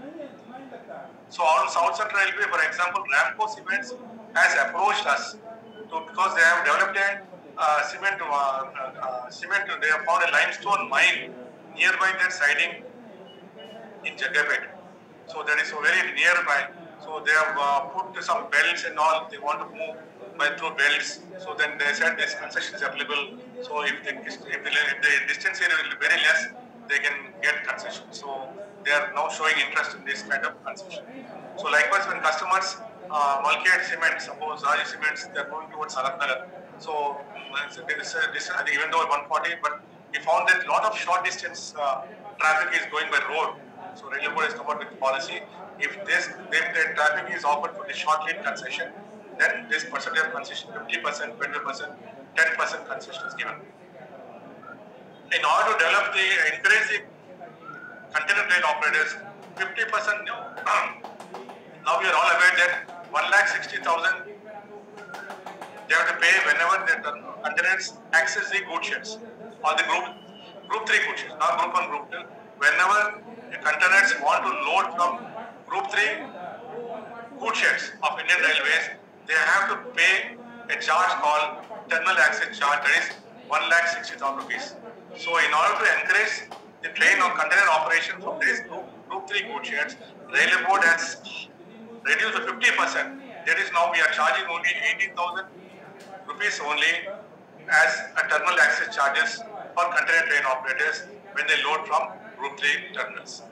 So on South Central Railway, for example, Ramco Cements has approached us because they have developed a cement. They have found a limestone mine nearby their siding in Jagapet. So that is very nearby. So they have put some belts and all. They want to move through belts. So then they said this concession is available. So if the distance here is very less, they can get concession. So they are now showing interest in this kind of concession. So likewise, when customers, Mulcahy Cement, suppose Raji Cements, they are going towards Saratnagar. So even though 140, but we found that a lot of short distance traffic is going by road. So Railway Board has come out with policy. If the traffic is offered for the short lead concession, then this percentage of concession, 50%, 20%, 10% concession is given. In order to encourage the container train operators, 50% now we are all aware that 1,60,000 they have to pay whenever the containers access the goods sheds or the group 3 goods sheds, not group 1, group 2. Whenever the containers want to load from group 3 goods sheds of Indian Railways, they have to pay a charge called terminal access charge, that is 1,60,000 rupees. So in order to encourage the train or container operation from this group 3 goods sheds, Railway Board has reduced to 50%. That is now we are charging only 18,000 rupees only as a terminal access charges for container train operators when they load from group 3 terminals.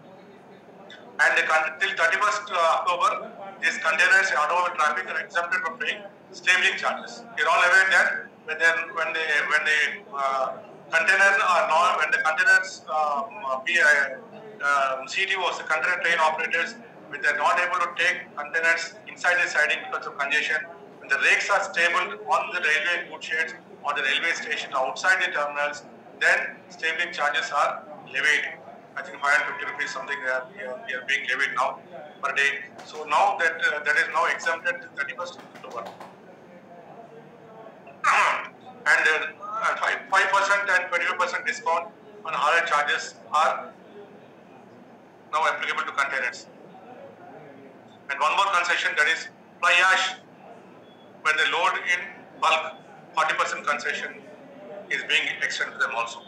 And till 31st October, these containers and automobile traffic are exempted from paying stabling charges. You're all aware that when the containers are not, when the containers CTOs, the container train operators, when they're not able to take containers inside the siding because of congestion, when the rakes are stabled on the railway goods sheds or the railway station outside the terminals, then stabling charges are levied. I think 550 rupees something they are being levied now per day. So now that is now exempted till 31st October. And 5% and 25% discount on higher charges are now applicable to containers. And one more concession, that is fly ash. When they load in bulk, 40% concession is being extended to them also.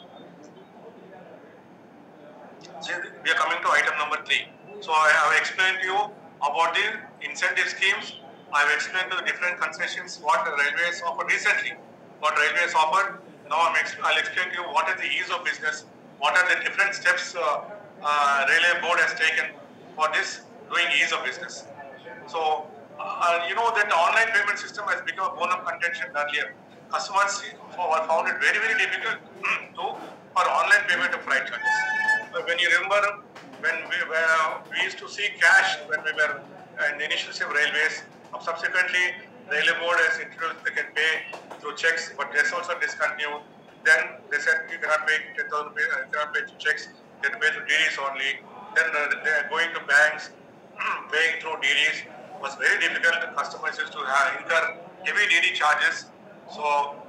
So we are coming to item number 3. So I have explained to you about the incentive schemes. I have explained the different concessions, what the railways offered recently, what railways offered. Now I'll explain to you what is the ease of business, what are the different steps Railway Board has taken for this doing ease of business. So you know that the online payment system has become a bone of contention earlier. Customers found it very, very difficult for online payment of freight charges. When you remember, when we used to see cash when we were in the initial stage of railways, subsequently Railway Board has introduced they can pay through checks, but that's also discontinued. Then they said you cannot pay 10,000, you cannot pay through checks, you can pay through DDs only. Then they are going to banks, paying through DDs was very difficult. The customers used to incur heavy DD charges. So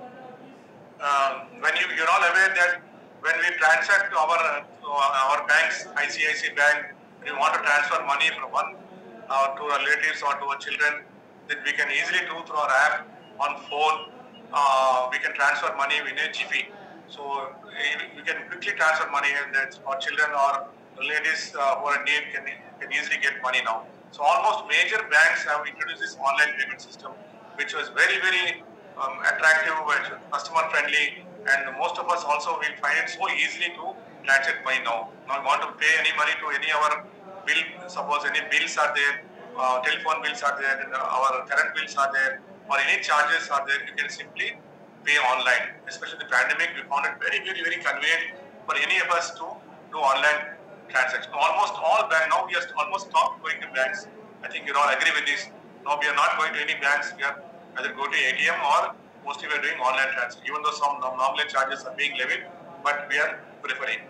when you're all aware that when we transact to our banks, ICICI Bank, we want to transfer money from one to our relatives or to our children, that we can easily do through our app on phone. We can transfer money within a jiffy. So we can quickly transfer money, and that our children or relatives who are in need can easily get money now. So almost major banks have introduced this online payment system, which was very, very attractive, customer friendly, and most of us also will find it so easily to transact money now. Not want to pay any money to any of our bill. Suppose any bills are there, telephone bills are there, and our current bills are there, or any charges are there, you can simply pay online. Especially the pandemic, we found it very, very, very convenient for any of us to do online transaction. Almost all banks, now we are almost stopped going to banks. I think you all agree with this. Now we are not going to any banks. We are either go to ATM or mostly we are doing online transaction. Even though some nominal charges are being levied, but we are preferring.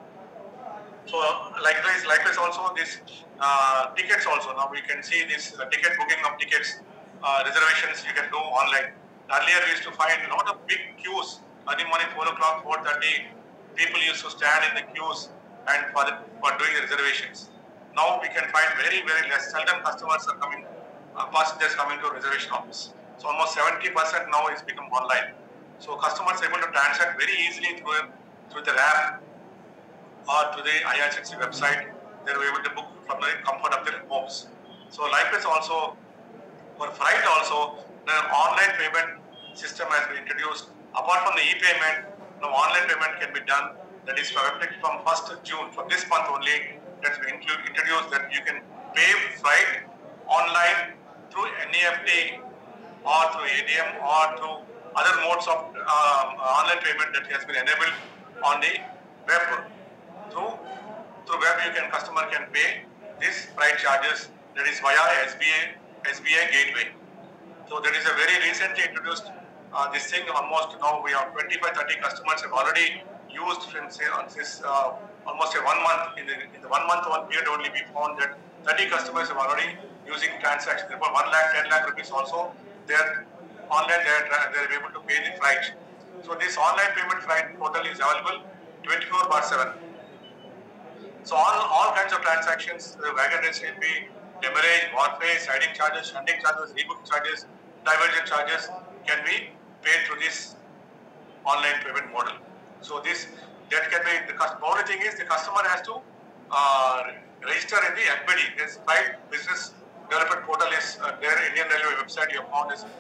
So likewise also this tickets also. Now we can see this ticket booking of tickets, reservations you can do online. Earlier we used to find a lot of big queues. Early morning 4 o'clock, 4:30, people used to stand in the queues and for doing the reservations. Now we can find very, very less. Seldom customers are coming, passengers coming to a reservation office. So almost 70% now is become online. So customers are able to transact very easily through the app or to the IRCTC website. They are able to book from the comfort of their homes. So likewise also for freight also, the online payment system has been introduced. Apart from the e-payment, now online payment can be done. That is effective from 1st of June, for this month only, that's been introduced that you can pay freight online through NEFT or through ATM or through other modes of online payment that has been enabled on the web. Through web, customer can pay this freight charges, that is via SBI Gateway. So that is a very recently introduced this thing. Almost now we have 25-30 customers have already used since almost a 1 month. In the 1 month period only, we found that 30 customers are already using transactions. For 1 lakh, 10 lakh rupees also, they're online, they're able to pay the freight. So this online payment freight portal is available 24/7. So all kinds of transactions, wagon rates can be demurrage, wharfage, siding charges, shunting charges, rebook charges, diversion charges can be paid through this online payment model. So that can be, the only thing is the customer has to register in the FBD. This Freight Business Development Portal is their Indian Railway website. You have found is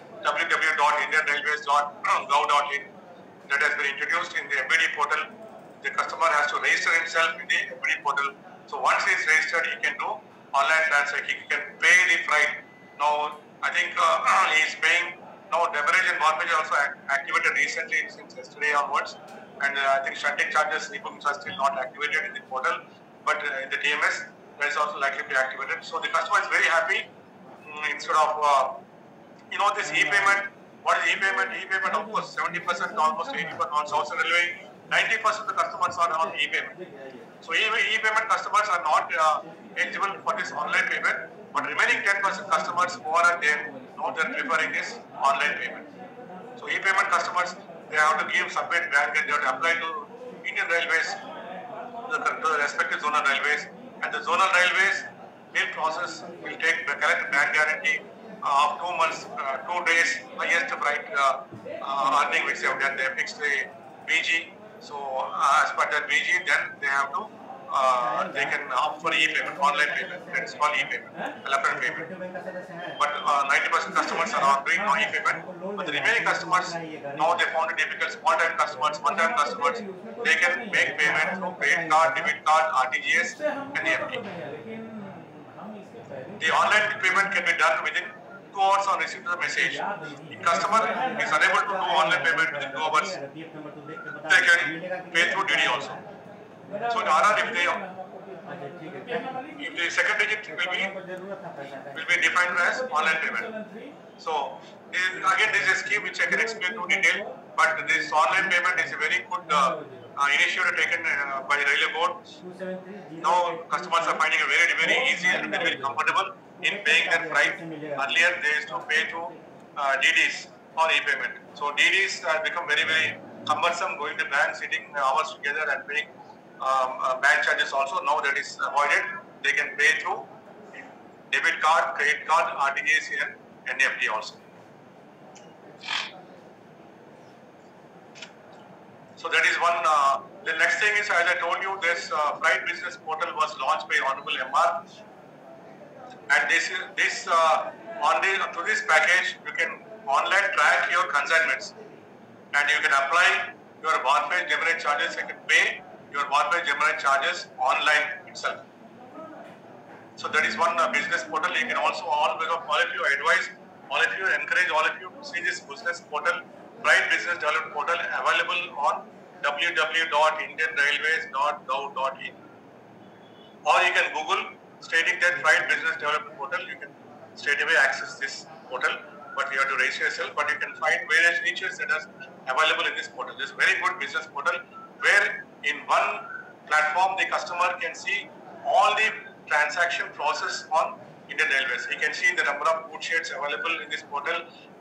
www.indianrailways.gov.in. That has been introduced in the FBD portal. The customer has to register himself in the FBD portal. So once he is registered, he can do online transaction. He can pay the freight. Now, I think he is paying. Now, demurrage and wharfage are also activated recently since yesterday onwards. And I think shunting charges, rebookings are still not activated in the portal. But in the TMS, that is also likely to be activated. So the customer is very happy. Instead of, this e-payment. What is e-payment? E-payment, of course, 70%, almost 80% on Southern Railway. 90% of the customers are on e-payment. So e-payment customers are not eligible for this online payment, but remaining 10% customers who are there, they're preferring this online payment. So e-payment customers, they have to submit bank and they have to apply to Indian Railways, to the respective zonal railways, and the zonal railways will collect bank guarantee of 2 months, 2 days, highest freight earning which they have done. They have fixed the BG. So as per that BG, then they have to they can opt for e-payment, online payment. That is called e-payment, electronic payment. But 90% customers are doing no e-payment. But the remaining customers, now they found it difficult. Small-time customers, one-time customers, they can make payment through credit card, debit card, RTGS, and EFT. The online payment can be done within 2 hours on receipt of the message. The customer is unable to do online payment within 2 hours. They can pay through DD also. So the RR, if they the second digit will be defined as online payment. So again, this is a scheme which I can explain to detail, but this online payment is a very good initiative taken by Railway Board. Now customers are finding it very easy and very comfortable in paying their freight. Earlier they used to pay to DDs or e-payment. So DDs become very cumbersome, going to bank, sitting hours together and paying bank charges also. Now that is avoided. They can pay through debit card, credit card, RTGS and NEFT also. So that is one. The next thing is, as I told you, this freight business portal was launched by Honorable MR, and through this package you can online track your consignments, and you can apply your Barfetch demurrage charges. You can pay your Barfetch demurrage charges online itself. So that is one business portal. You can also all of you advise, all of you encourage all of you to see this business portal, Freight Business Development Portal, available on www.indianrailways.gov.in, or you can Google stating that Freight Business Development Portal. You can straight away access this portal, but you have to register yourself. But you can find various features that are available in this portal. This is very good business portal where in one platform the customer can see all the transaction process on Indian Railways. He can see the number of food sheds available in this portal,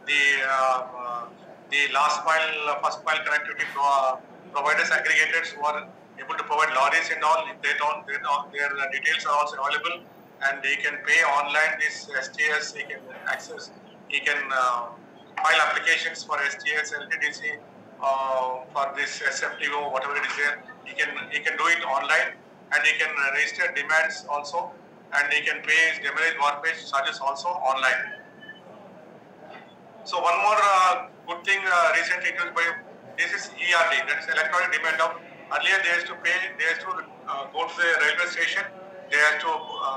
the last mile, first mile connectivity providers, aggregators who are able to provide lorries and all. If they don't, their details are also available, and he can pay online this STS. He can access. He can file applications for STS, LTDC, for this SFTO, whatever it is there. He can do it online. And he can register demands also, and he can pay his demurrage Barfetch charges also online. So one more good thing recently introduced by this is ERD, that is electronic demand of. Earlier they used to pay, they used to go to the railway station, they had to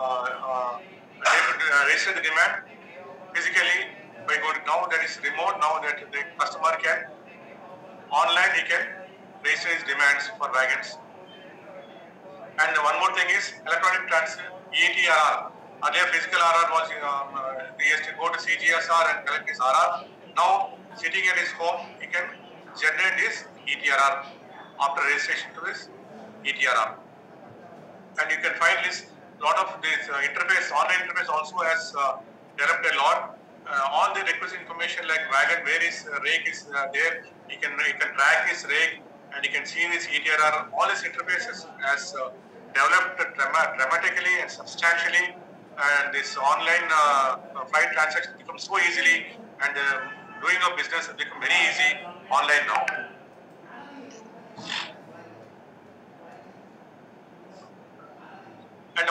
register the demand physically by going. Now that is remote. Now that the customer can online, he can register his demands for wagons. And one more thing is electronic transfer, ETRR. Earlier physical RR was, he has to go to CGSR and collect his RR. Now, sitting at his home, he can generate his ETRR after registration to this ETRR. And you can find this, lot of this interface, online interface also has developed a lot. All the requisite information like wagon, where his rake is there, he can track his rake, and you can see this ETRR. All this interfaces has developed dramatically and substantially, and this online freight transactions become so easily, and doing a business has become very easy online now. And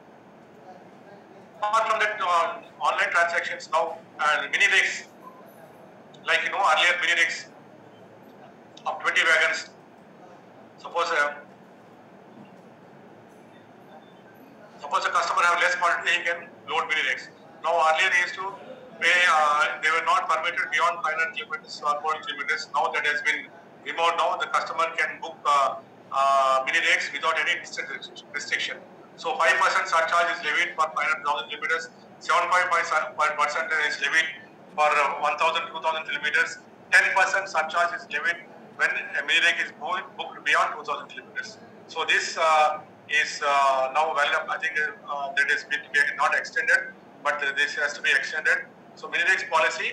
apart from that, online transactions now, mini rigs, like earlier mini rigs of 20 wagons. Suppose a customer have less quantity, he can load mini rigs. Now earlier they used to pay, they were not permitted beyond 500 kilometers or 400 kilometers. Now that has been removed. Now the customer can book mini rigs without any distance restriction. So 5% surcharge is levied for 500,000 kilometers, 7.5% is levied for 1,000, 2,000 kilometers, 10% surcharge is levied when a mini rig is booked beyond 2,000 kilometers. So this is now valid. I think that is not extended, but this has to be extended. So mini rigs policy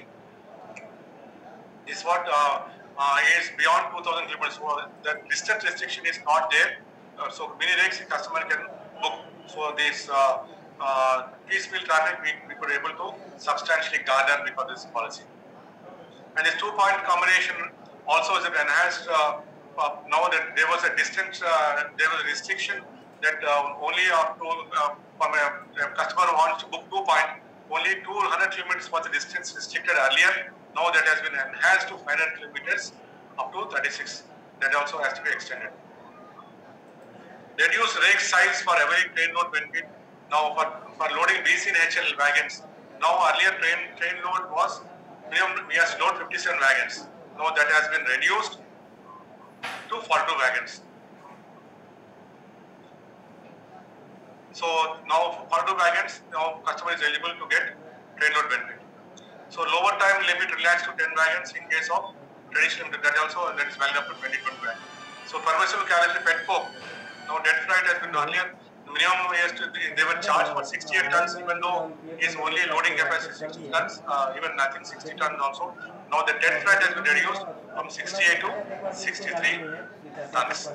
is what is beyond 2,000 kilometers. So the distance restriction is not there. So mini rigs customer can book. So this piecemeal traffic we could able to substantially garner because of this policy. And this 2-point combination also is enhanced. Now that there was a distance, there was a restriction that only up to from a customer who wants to book 2 point, only 200 kilometers was the distance restricted earlier. Now that has been enhanced to 500 kilometers up to 36. That also has to be extended. Reduce rake size for every train load benefit. Now for loading BC and HL wagons. Now earlier train load was minimum we have to load 57 wagons. Now that has been reduced to 42 wagons. So now for 2 wagons, now customer is eligible to get train load benefit. So lower time limit relaxed to 10 wagons in case of traditional limited, that also that is valid up to 2020 wagons. So permissible carriage pet coke. Now dead freight has been earlier, the minimum is they were charged for 68 tons, even though is only loading capacity 60 tons, even nothing 60 tons also. Now the dead freight has been reduced from 68 to 63 tons.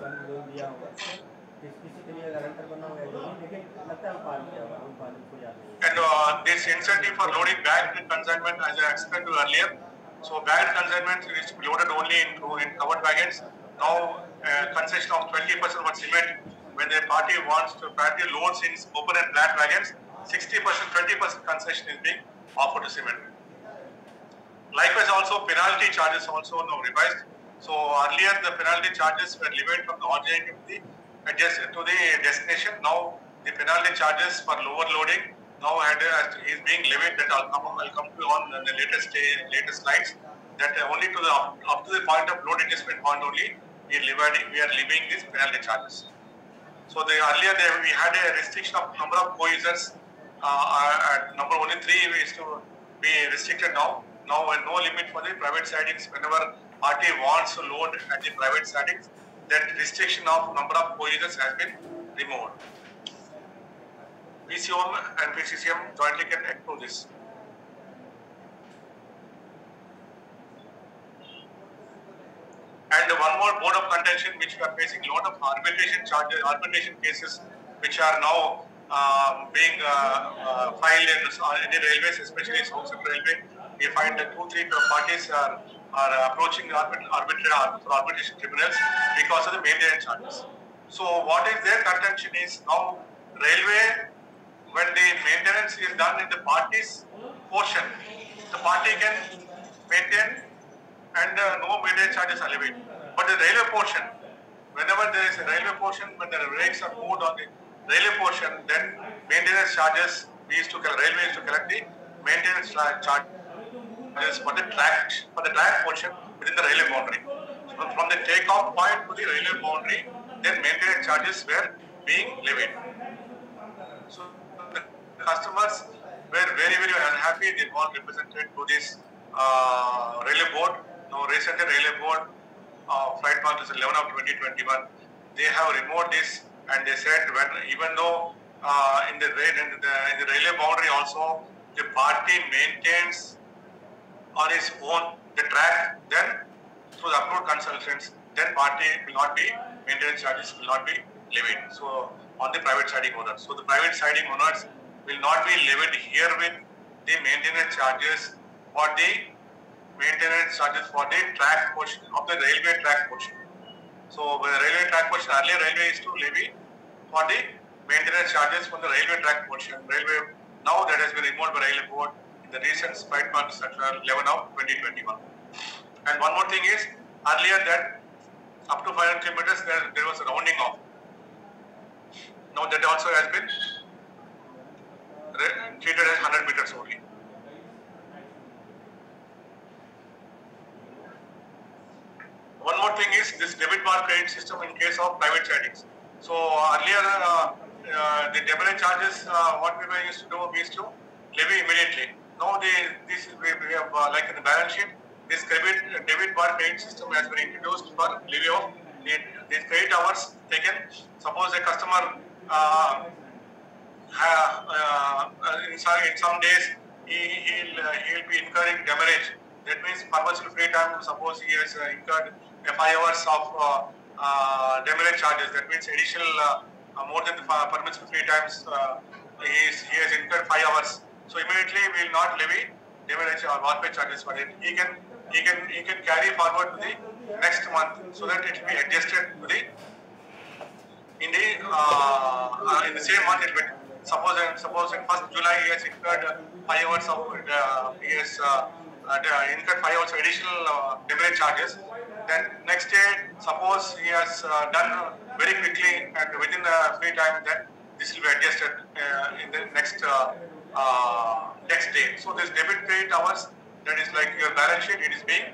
And this incentive for loading bagged consignment, as I explained earlier, so bagged consignment is to be loaded only in covered wagons. Now concession of 20% for cement when the party wants to party loads in open and flat wagons, 60%, 20% concession is being offered to cement. Likewise, also penalty charges also now revised. So earlier the penalty charges were levied from the origin to the destination. Now the penalty charges for lower loading now is being levied. That I'll come to on the latest slides. That only to the up to the point of load adjustment point only we are levying these penalty charges. So earlier we had a restriction of number of co-users. Number only 3 is to be restricted now. Now no limit for the private sidings. Whenever party wants to load at the private sidings, that restriction of number of co-users has been removed. PCOM and PCCM jointly can approve this. And one more board of contention which we are facing a lot of arbitration cases which are now being filed in the railways, especially South Central Railway. We find that 2-3 parties are approaching arbitration tribunals because of the maintenance charges. So what is their contention is now railway, when the maintenance is done in the party's portion, the party can maintain and no maintenance charges are levied. But the railway portion, whenever there is a railway portion, when the rakes are moved on the railway portion, then maintenance charges, railway used to collect the maintenance charges for the track portion within the railway boundary. So from the takeoff point to the railway boundary, then maintenance charges were being levied. So the customers were very, very unhappy. They were represented to this railway board. Now recently railway board flight month is 11 of 2021. They have removed this and they said even though in the railway boundary also the party maintains on its own the track, then through the approved consultants, then party will not be, maintenance charges will not be levied. So on the private siding owners. So the private siding owners will not be levied here with the maintenance charges for the track portion of the railway track portion. So the railway track portion, earlier railway is to levy for the maintenance charges for the railway track portion. Railway, now that has been removed by railway board in the recent flight month 11 of 2021. And one more thing is, earlier that up to 500 kilometers there was a rounding off. Now that also has been treated as 100 meters only. One more thing is this debit bar credit system in case of private sidings. So earlier the debit charges, what we used to do, we used to levy immediately. Now we have like in the balance sheet, this debit bar credit system has been introduced for levy of the credit hours taken. Suppose a customer in some days he'll be incurring demurrage. That means permissible free time. Suppose he has incurred 5 hours of demurrage charges. That means additional more than the permissible free times. He has incurred 5 hours. So immediately we will not levy demurrage or warpage charges for it. He can carry forward to the next month so that it will be adjusted to the in the same month. It will suppose in 1st July he has incurred 5 hours of incurred 5 hours of additional demurrage charges. Then next day, suppose he has done very quickly and within the free time, then this will be adjusted in the next day. So this debit credit hours, that is like your balance sheet, it is being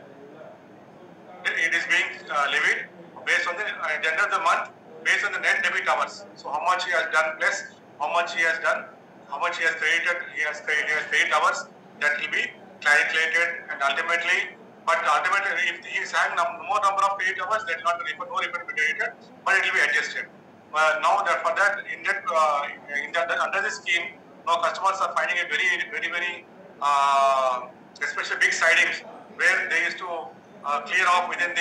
levied based on the end of the month, based on the net debit hours. So how much he has done plus how much he has done, how much he has credited, he has 8 hours, that will be calculated, and ultimately, if he is having more number of 8 hours, that not no refund will be credited, but it will be adjusted. Now that for that, under this scheme, now customers are finding it very especially big sidings where they used to clear off within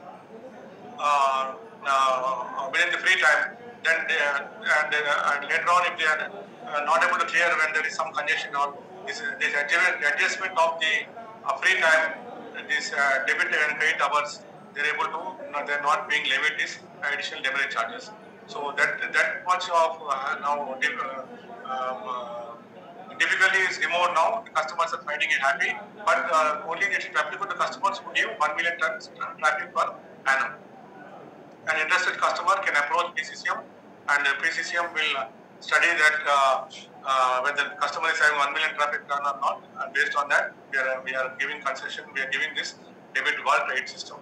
the free time. Then and later on, if they are not able to clear when there is some congestion or this adjustment of the free time, this debit and credit hours, they're not being levied this additional demurrage charges. So that much of now difficulty is removed now. The customers are finding it happy, but only it is applicable to customers who give 1 million tons traffic per annum. An interested customer can approach PCCM, and PCCM will study that whether the customer is having 1 million traffic ton or not. And based on that, we are giving concession. We are giving this debit or credit system.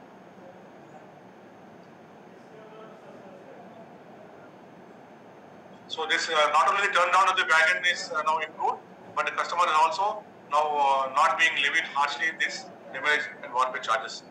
So this not only the turn down of the wagon is now improved, but the customer is also now not being levied harshly this demurrage and warpage charges.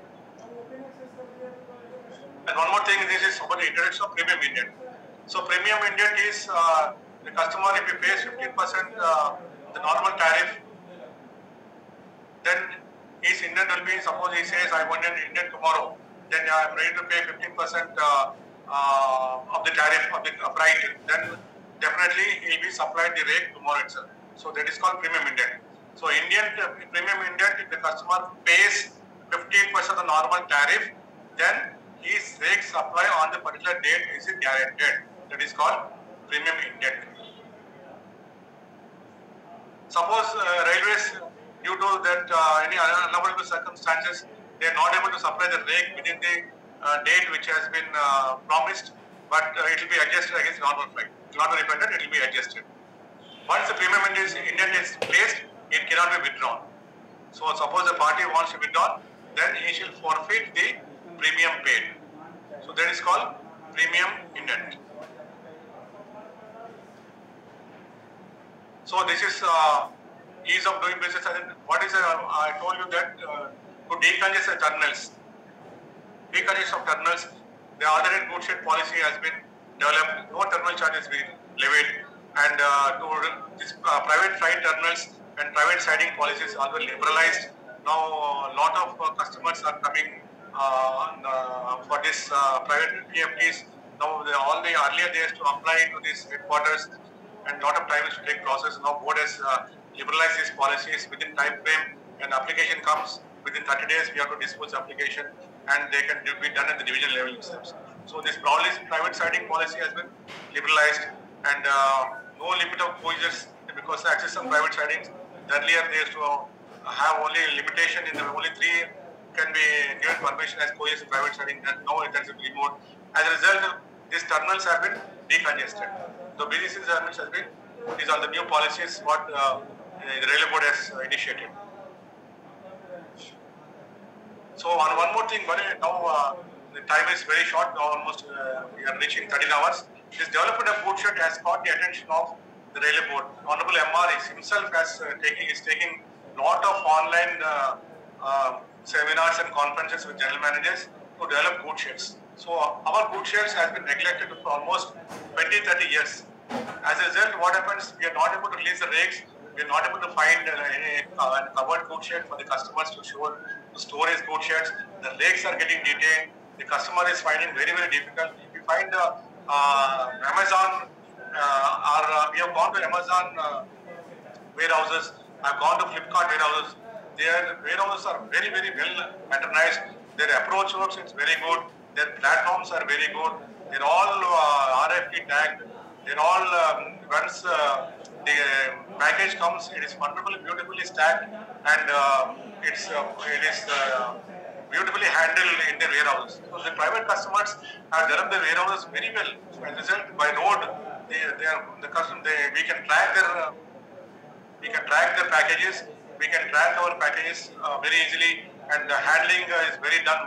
And one more thing, this is about the introduction of premium indent. So premium indent is the customer, if he pays 15% the normal tariff, then his indent will be, suppose he says I want an indent tomorrow, then I am ready to pay 15% of the tariff of the freight, then definitely he will be supplied the rate tomorrow itself. So that is called premium indent. So premium indent, if the customer pays 15% of the normal tariff, then his rate supply on the particular date is guaranteed. That is called premium indent. Suppose railways, due to that any unavoidable circumstances, they are not able to supply the rake within the date which has been promised, but it will be adjusted against normal freight. It will not be refunded, it will be adjusted. Once the premium indent is placed, it cannot be withdrawn. So suppose the party wants to withdraw, then he shall forfeit the premium paid. So that is called premium indent. So this is ease of doing business. What is I told you that to decongest the terminals. Decongestion of terminals, the alternate goods shed policy has been developed. No terminal charges will be levied, and to this private freight terminals and private siding policies are liberalized. Now a lot of customers are coming for this private PFTs. Now all the earlier they used to apply to these headquarters, and lot of time is to take process. Now board has liberalized these policies within time frame. When application comes within 30 days, we have to dispose application, and they can be done at the division level themselves. So this private siding policy has been liberalized, and no limit of coaches, because the access on private sidings, earlier they used to have only limitation in the only 3 can be given permission as coaches in private siding, and now it has been removed. As a result, these terminals have been decongested. The BGC terminals has been, these are the new policies what the railway board has initiated. So on one more thing, now the time is very short, now almost we are reaching 13 hours. This development of food shed has caught the attention of the railway board. Honorable MR himself is taking lot of online seminars and conferences with general managers to develop food sheds. So our food sheds has been neglected for almost 20-30 years. As a result, what happens, we are not able to release the rakes, we are not able to find any covered food shed for the customers to store his food sheds. The rakes are getting detained. The customer is finding very difficult. If you find Amazon, we have gone to Amazon warehouses, I've gone to Flipkart warehouses. Their warehouses are very well patronized. Their approach works is very good. Their platforms are very good. They're all RFP tagged. They're all once the package comes, it is wonderfully, beautifully stacked, and it is beautifully handled in their warehouses. So the private customers have developed their warehouses very well. As a result, by road, we can track their packages. We can track our packages very easily, and the handling is very done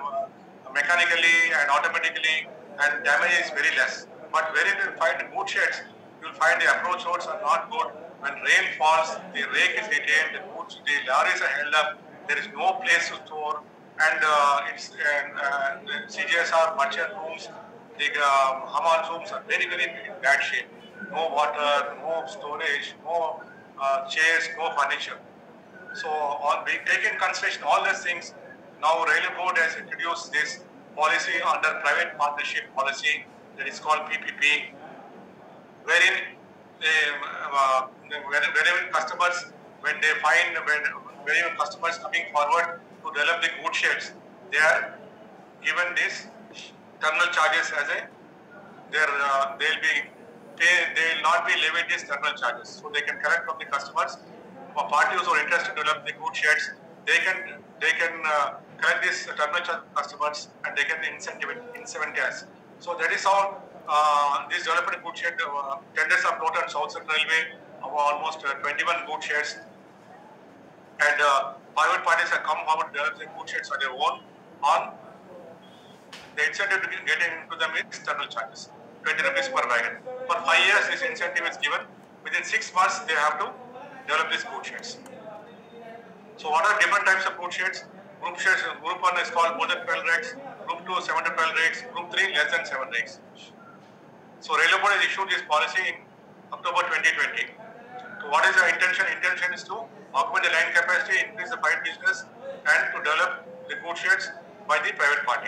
mechanically and automatically, and damage is very less. But where you find food sheds, you will find the approach roads are not good. When rain falls, the rake is retained, the lorries are held up, there is no place to store, and the CJSR merchant rooms, the Hamal rooms are very, very in bad shape. No water, no storage, no chairs, no furniture. So we take in consideration all these things. Now Railway Board has introduced this policy under private partnership policy that is called PPP, wherein wherever customers, when they find wherever customers coming forward to develop the good sheds, they are given this terminal charges as a they will not be levied these terminal charges, so they can collect from the customers. For parties who are interested to develop the good sheds, they can collect these terminal charge customers and they can incentivize. So that is how this development good shed tenders are brought on South Central Railway of almost 21 good sheds, and private parties have come forward to develop the good sheds on their own. On the incentive to get into them is terminal charges, 20 rupees per wagon. For 5 years, this incentive is given. Within 6 months, they have to develop these good sheds. So what are different types of good sheds? Group sheds, group 1 is called more than 12 rakes, group 2 7 to 12 rakes, group 3 less than 7 rakes. So Railway Board has issued this policy in October 2020. So what is the intention? Intention is to augment the line capacity, increase the freight business, and to develop the good sheds by the private party.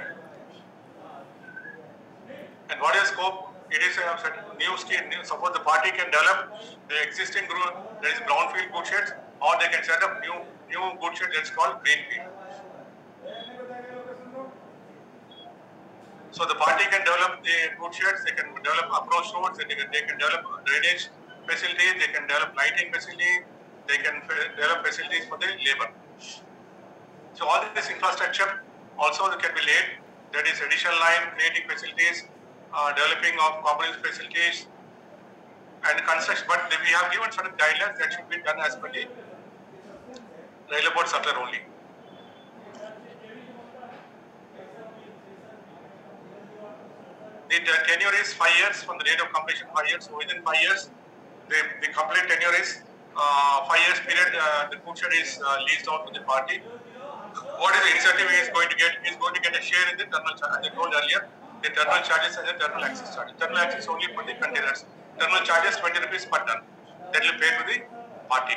And what is scope? It is a new scheme. Suppose the party can develop the existing group, there is brownfield good sheds, or they can set up new good sheds that's called greenfield. So the party can develop the good sheds, they can develop approach roads, they can develop drainage facilities, they can develop lighting facilities, they can develop facilities for the labor. So all this infrastructure also can be laid. That is additional line, creating facilities, developing of comprehensive facilities, and construction. But we have given certain guidelines that should be done as per the Railway Board circular only. The tenure is 5 years from the date of completion. 5 years. So within 5 years, the complete tenure is 5 years period. The good shed is leased out to the party. What is the incentive he is going to get? He is going to get a share in the terminal charge. As I told earlier, the terminal charges and the terminal access charges. Terminal access only for the containers. Terminal charges 20 rupees per ton. That will pay to the party.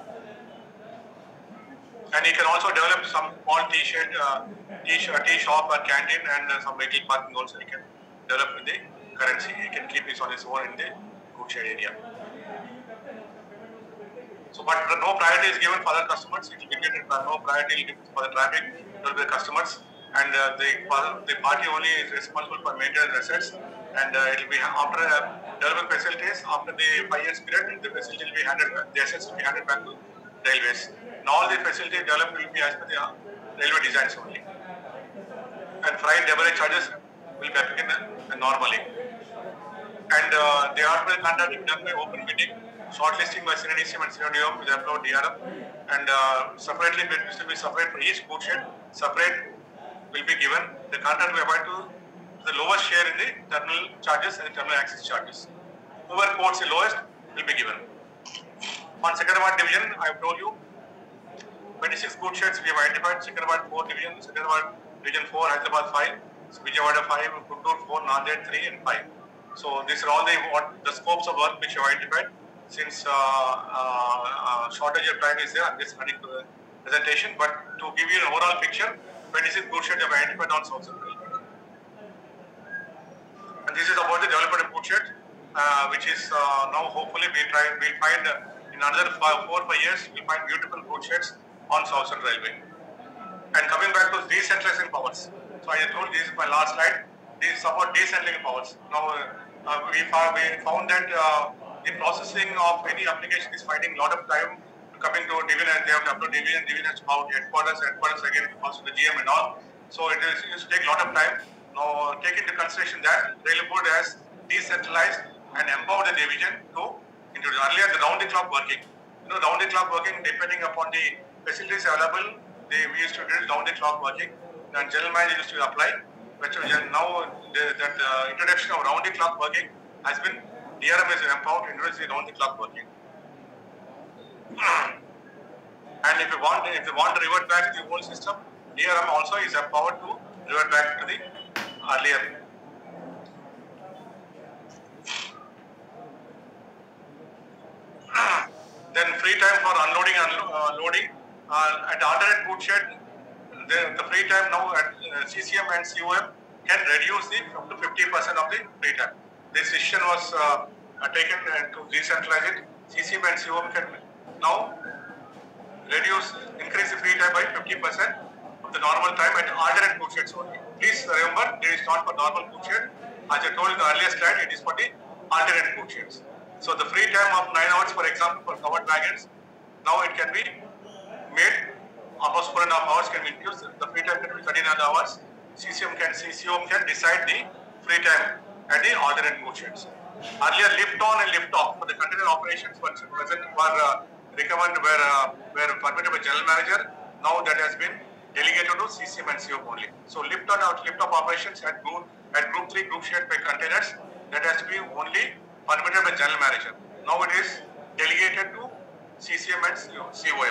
And he can also develop some small tea shop or canteen, and some vehicle parking also he can develop with the currency. He can keep this on his own in the good shed area. So, but no priority is given for the customers. It will be given no priority for the traffic to the customers, and the party only is responsible for maintaining assets. And it will be after developing facilities, after the 5 years period, the facility will be handed, the assets will be handed back to railways. And all the facilities developed will be as per the railway designs only. And freight demurrage charges will be applicable normally. And the order contract will be done by open bidding, shortlisting by Synergism and Synergium with upload DRM, and separately bids will be separate for each good shed. Separate will be given. The contract will be applied to the lowest share in the terminal charges and the terminal access charges. Whoever quotes the lowest will be given. On Secunderabad division, I have told you 26 good sheds we have identified. Secunderabad 4 division, Secunderabad division 4, Hyderabad 5, Vijayawada 5, Guntur 4, Nanded 3 and 5. So these are all the scopes of work which we have identified. Since shortage of time is there, I'm just running to the presentation. But to give you an overall picture, 26 good sheds have been identified on South Central. And this is about the development of good sheds, which is now hopefully we'll find in another 4 or 5 years, we'll find beautiful good sheds on South Central Railway. And coming back to decentralizing powers. So I told this is my last slide. This is about decentralizing powers. Now we found that the processing of any application is finding a lot of time coming to division, and they have to upload division has to out headquarters again also the GM and all. So it used to take a lot of time. Now take into consideration that Railway Board has decentralized and empowered the division to introduce earlier the round the clock working. You know, round the clock working depending upon the facilities available, we used to do round the clock working, and general manager used to apply. But now that introduction of round the clock working has been DRM is empowered to introduce the round-the-clock working. And if you want to revert back to the old system, DRM also is empowered to revert back to the earlier. Then free time for unloading and loading. At alternate boot shed, the free time now at CCM and COM can reduce up to 50% of the free time. This decision was taken to decentralize it. CCM and COM can now increase the free time by 50% of the normal time at alternate boot sheds only. Please remember, it is not for normal boot shed. As I told in the earlier slide, it is for the alternate boot sheds. So the free time of 9 hours, for example, for covered wagons, now it can be made almost 4.5 hours can be increased. The free time can be 39 hours. CCOM can decide the free time at the alternate boot sheds. Earlier, lift on and lift off for the container operations were recommended were permitted by general manager. Now that has been delegated to CCM and COM only. So lift on and lift off operations at group 3 group shed by containers, that has to be only permitted by general manager. Now it is delegated to CCM and COM.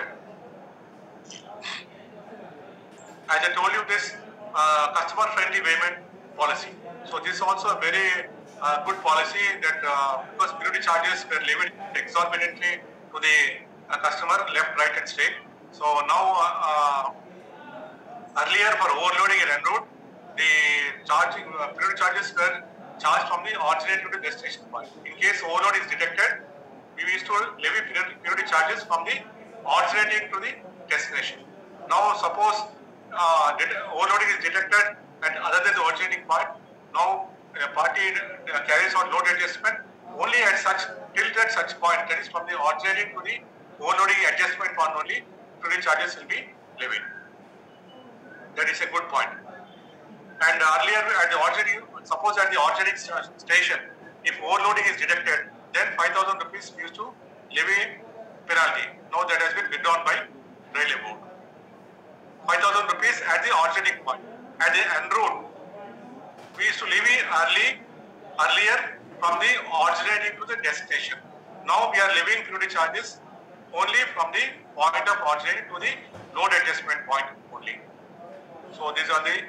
As I told you, this customer-friendly payment policy. So this is also a very good policy that because security charges were levied exorbitantly to the customer left, right, and straight. So now earlier for overloading and en-route, the security charges were charged from the originator to the destination point. In case overload is detected, we used to levy security charges from the originating to the destination. Now suppose overloading is detected and other than the originating point, now a party carries out load adjustment only at such point, that is from the originating to the overloading adjustment point only, security charges will be levied. That is a good point. And earlier at the originating, suppose at the originating station, if overloading is detected, then 5,000 rupees used to levy penalty. Now that has been withdrawn by railway board. 5,000 rupees at the originating point. At the en route, we used to levy earlier from the originating to the destination. Now we are levying security charges only from the point of originating to the load adjustment point only. So these are the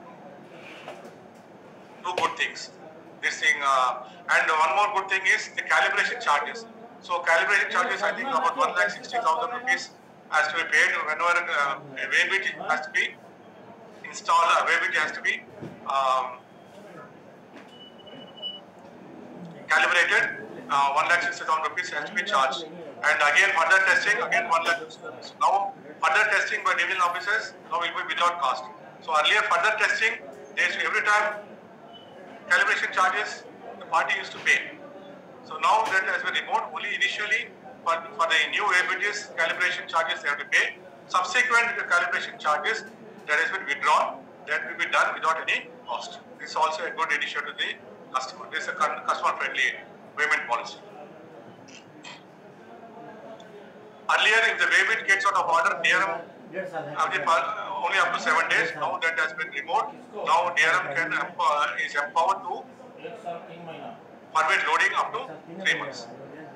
two good things. This thing and one more good thing is the calibration charges. So calibration charges, I think about 1,60,000 rupees has to be paid whenever a weighbridge has to be installed. A weighbridge has to be calibrated. 1,60,000 rupees has to be charged. And again further testing, again 1,60,000 rupees. Now further testing by division officers now will be without cost. So earlier further testing, every time calibration charges the party used to pay. So now that has been removed. Only initially for the new weighbridges calibration charges they have to pay. Subsequent calibration charges that has been withdrawn, that will be done without any cost. This is also a good addition to the customer. This is a customer-friendly payment policy. Earlier, if the weighbridge gets out of order, DRM only up to 7 days. Now that has been removed. Now DRM is empowered to permit loading up to 3 months.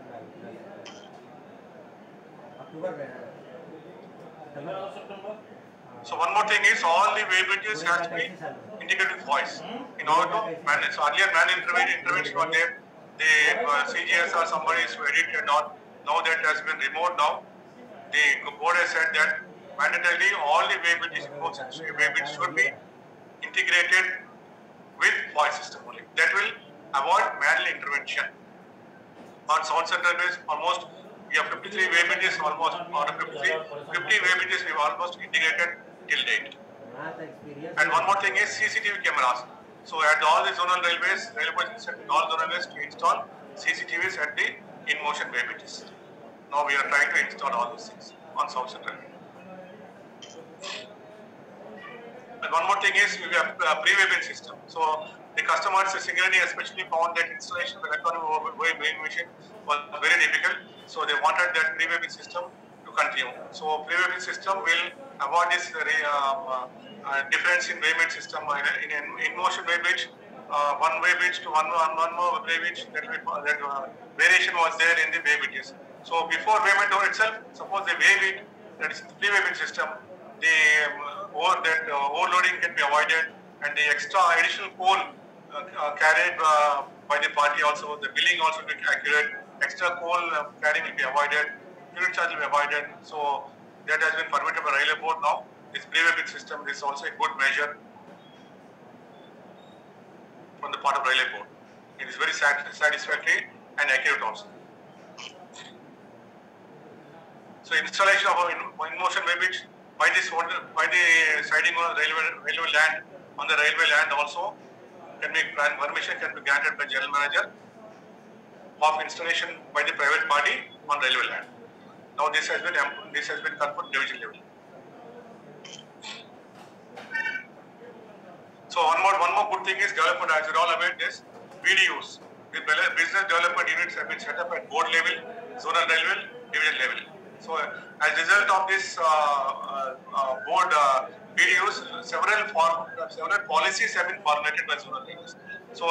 So one more thing is all the weighbridges has to be integrated with voice in order to manage. So earlier manual intervention was there. The CGS or somebody is to edit and all. Now that has been removed. Now the board has said that mandatorily all the weighbridges should be integrated with voice system only. That will avoid manual intervention. On South Central base, almost we have 53 weighbridges, almost out of 50 weighbridges we have almost integrated till date. And one more thing is CCTV cameras. So at all the zonal railways, railways instructed all zonal railways to install CCTVs at the in-motion weighbridges. Now we are trying to install all those things on South Central. And one more thing is we have pre-weighing system. So the customers singularly especially found that installation of electronic weighing machine was very difficult. So they wanted that pre-weighing system to continue. So pre-weighing system will avoid this difference in weighing system. In motion weighbridge, one way bridge to one more way bridge, that variation was there in the way bridges. So before Wayment door itself, suppose the way bridge, that is the three-way bridge system, the overloading can be avoided, and the extra additional coal carried by the party also, the billing also will be accurate, extra coal carrying will be avoided, fuel charge will be avoided. So that has been permitted by railway board now. This three-way bridge system is also a good measure from the part of railway board. It is very satisfactory and accurate also. So installation of in-motion way bridge by the siding on railway land, on the railway land also can be permission can be granted by general manager of installation by the private party on railway land. Now this has been confirmed division level. So one more good thing is development. As you all aware, this BDUs, the business development units have been set up at board level, zonal level, division level. So as a result of this board BDUs, several policies have been formulated by zonal levels. So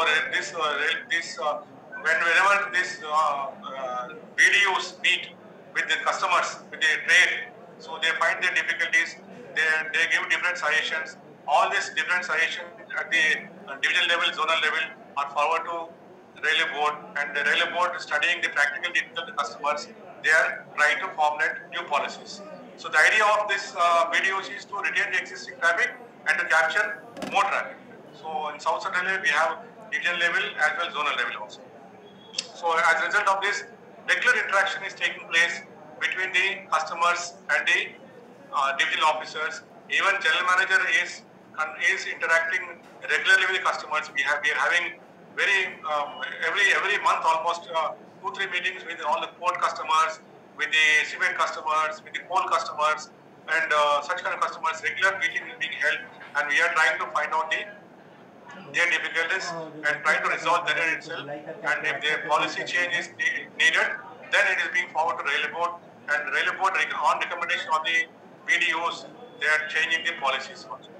whenever these BDUs meet with the customers, with the trade, so they find their difficulties, they give different suggestions. All these different suggestions at the division level, zonal level are forwarded to railway board, and the railway board is studying the practical needs of the customers. They are trying to formulate new policies. So the idea of this BDUs is to retain the existing traffic and to capture more traffic. So in South Central Railway we have division level as well as zonal level also. So as a result of this, regular interaction is taking place between the customers and the division officers. Even general manager is interacting regularly with the customers. We are having every month almost 2-3 meetings with all the port customers, with the cement customers, with the coal customers, and such kind of customers. Regular meeting is being held, and we are trying to find out their difficulties and try to resolve that itself. And if their policy change is needed, then it is being forwarded to railway board, and railway board on recommendation of the BDOs, they are changing the policies also.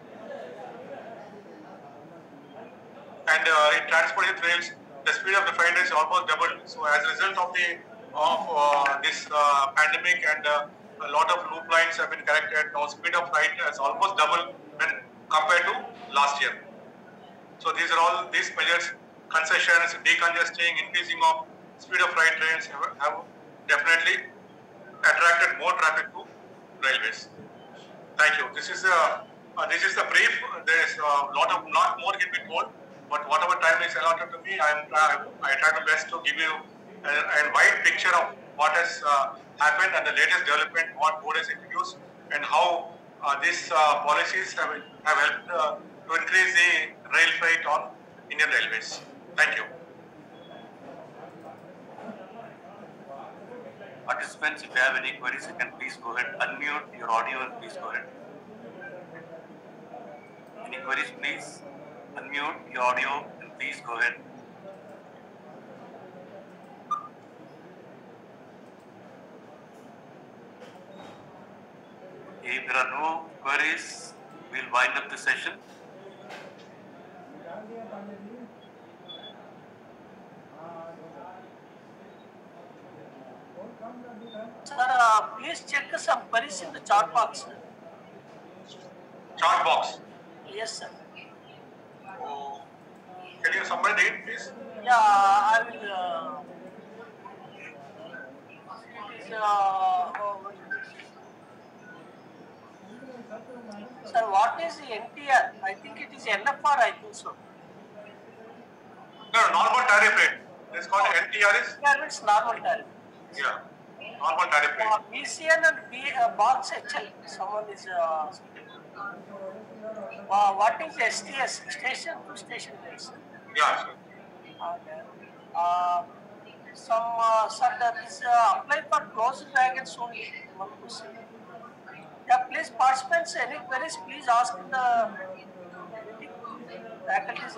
And in transportation rails, the speed of the freight is almost doubled. So as a result of this pandemic, and a lot of loop lines have been corrected, now speed of freight has almost doubled when compared to last year. So these measures, concessions, decongesting, increasing of speed of freight trains have definitely attracted more traffic to railways. Thank you. This is the brief. There is not more can be told, but whatever time is allotted to me, I try my best to give you a wide picture of what has happened and the latest development, what board has introduced, and how these policies have helped to increase the rail freight on Indian Railways. Thank you. Participants, if you have any queries, you can please go ahead, unmute your audio and please go ahead. Any queries, please unmute your audio and please go ahead. If there are no queries, we'll wind up the session. Sir, please check some queries in the chat box. Chart box. Yes, sir. Oh, can you summarize it, please? Yeah, I will. Sir, what is the NTR? I think it is NFR, I think so. No, normal tariff rate. It's called NTR. Yeah, it's normal tariff. Yeah, normal tariff rate. BCN and box HL. Someone is. What is STS? Station to station rates. Yeah, sir. Sir, that is apply for closed wagons only. One question. Yeah, please participants, any queries, please ask the faculties.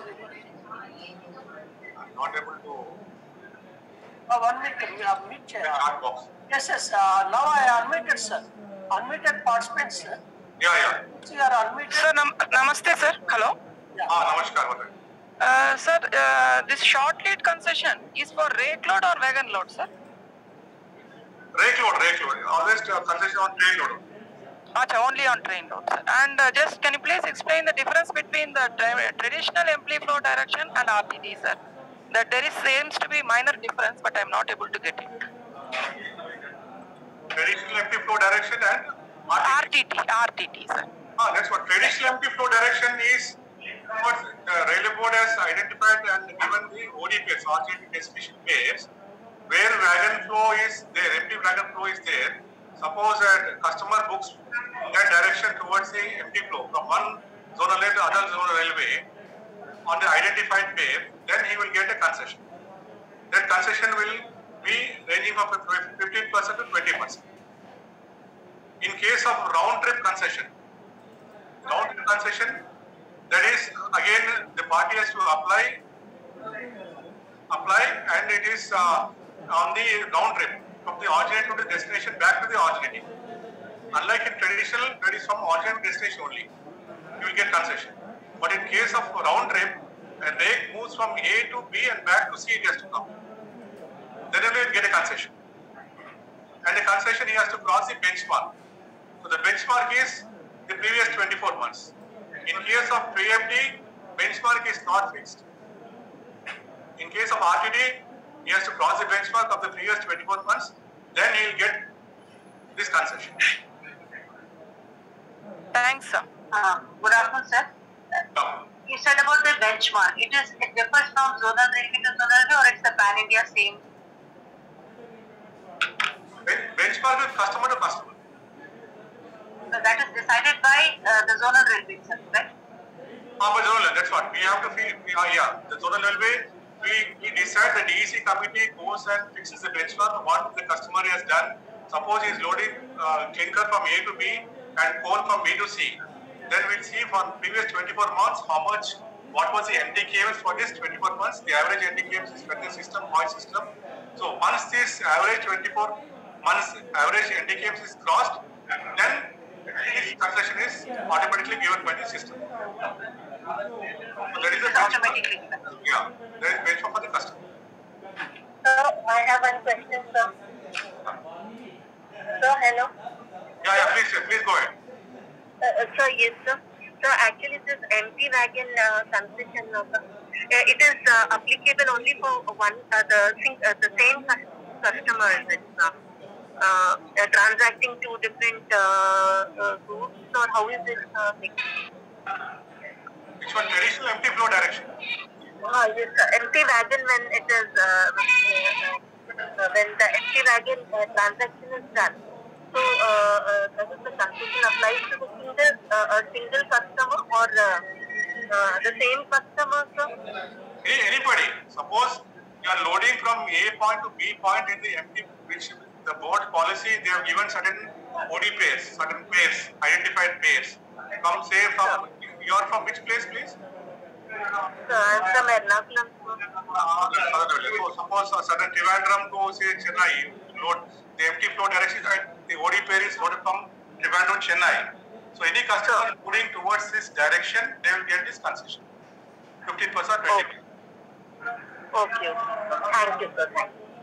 I'm not able to. 1 minute, Chart box. Yes. Now I unmuted, sir. Unmuted participants, sir. Yeah. So you are unmuted. Sir, namaste, sir. Hello. Yeah. Namaskar. Sir, this short lead concession is for rake load or wagon load, sir? Rake load. Always concession on train load. Acha, only on train load, sir. And just can you please explain the difference between the traditional empty flow direction and RTT, sir? That there is seems to be minor difference, but I am not able to get it. Traditional empty flow direction and RTT, sir. That's what traditional empty flow direction is. What the railway board has identified and given the ODPs, alternate destination pairs, where wagon flow is there, empty wagon flow is there. Suppose a customer books that direction towards the empty flow from one zonal rail to other zonal railway on the identified pair, then he will get a concession. That concession will be ranging from 15% to 20%. In case of round trip concession, that is again the party has to apply and it is on the round trip from the origin to the destination back to the origin. Unlike in traditional, that is from origin to destination only, you will get concession. But in case of round trip, a rake moves from A to B and back to C, it has to come. Then only you get a concession. And the concession he has to cross the benchmark. So the benchmark is the previous 24 months. In case of pre-empty, benchmark is not fixed. In case of RTD, he has to cross the benchmark of the previous 24 months, then he will get this concession. Thanks, sir. Good afternoon, sir. You said about the benchmark. It differs from zonal railway to zonal railway, or it's the pan-India same? Benchmark is customer to customer. So that is decided by the zonal railway itself, right? But zonal, that's what we have to feel. The zonal railway, we decide, the DEC committee goes and fixes the benchmark of what the customer has done. Suppose he is loading clinker from A to B and coal from B to C. Then we'll see for previous 24 months what was the NTKMs for this 24 months. The average NTKMs is for the system, point system. So once this average 24 months average NTKMs is crossed, then this concession is automatically given by the system. So that is the automatically. Yeah, there is benchmark for the customer. So I have one question, sir. So hello. Yeah, please go ahead. So yes, sir. So actually, this empty wagon concession, it is applicable only for the same customer that's transacting two different routes, or how is it mixed? Which one? Traditional empty flow direction. Yes, sir. Empty wagon, when it is when the empty wagon transaction is done. So, does the concession applies to a single customer or the same customer, sir? Anybody. Suppose you are loading from A point to B point in the empty, which the board policy, they have given certain OD pairs, certain pairs, identified pairs. You are from which place, please? So, I am from Ernakulam. So, suppose a certain Trivandrum to say Chennai, load the empty flow direction, the OD pair is loaded from Trivandrum, Chennai. So, any customer loading towards this direction, they will get this concession. 15%, 20%. Okay. Thank you, sir.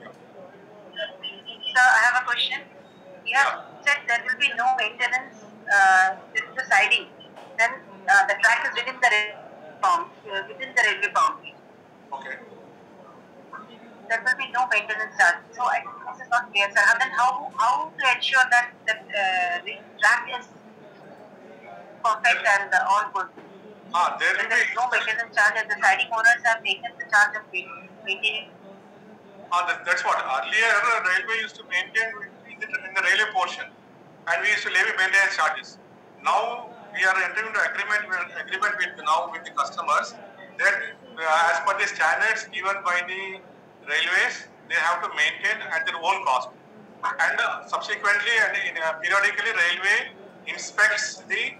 Sir, I have a question. You have said there will be no maintenance with the siding. Then the track is within the railway boundary. Okay. There will be no maintenance charge. So this is not clear, sir. And then how to ensure that the track is perfect and all good? There will be no maintenance charge, and the siding owners have taken the charge of maintaining. That's what earlier railway used to maintain in the railway portion, and we used to levy maintenance charges. Now we are entering into agreement with the customers that as per the standards given by the railways, they have to maintain at their own cost. And subsequently and periodically, railway inspects the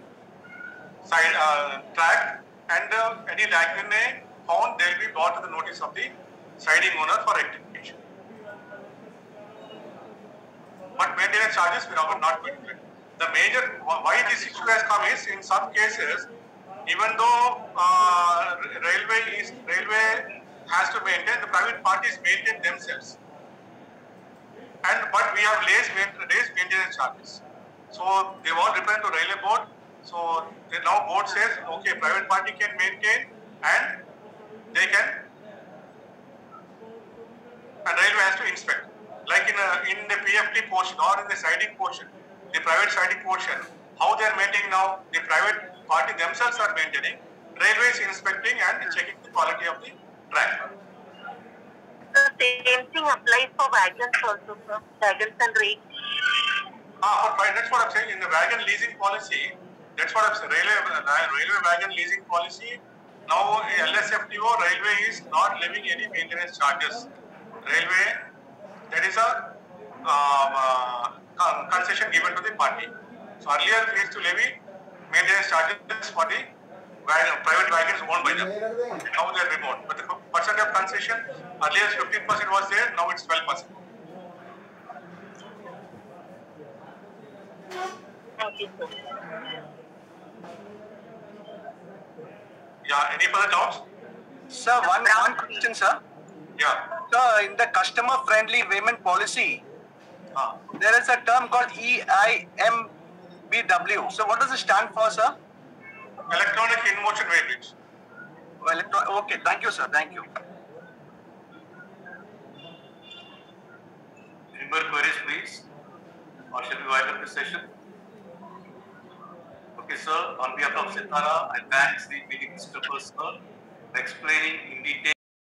track, and any lacuna found, they will be brought to the notice of the siding owner for rectification. But maintenance charges we are not going to. The major why this issue has come is, in some cases, even though railway has to maintain, the private parties maintain themselves. But we have raised maintenance charges. So they all depend on railway board. So now board says, okay, private party can maintain and they can, and railway has to inspect. Like in the PFT portion or in the siding portion, the private siding portion, how they are maintaining now, the private party themselves are maintaining, railway is inspecting and checking the quality of the track. The same thing applies for wagons also, sir. Wagons and rakes. That's what I'm saying. In the wagon leasing policy, that's what I'm saying. Railway wagon leasing policy. Now LSFTO, railway is not levying any maintenance charges. Railway, that is a concession given to the party. So earlier we used to levy maintenance charges for the private wagons owned by them. Now they are remote. But the percent of concession, earlier 15% was there, now it's 12%. Thank you, sir. Yeah, any further doubts? Sir, one question, sir. Yeah. Sir, in the customer-friendly payment policy, there is a term called EIMBW. So what does it stand for, sir? Electronic in-motion weightage. Okay, thank you, sir. Thank you. Any more queries, please? Or shall we wind up the session? Okay, sir. On behalf of Sitara, I thank the meeting Christopher, sir, for explaining in detail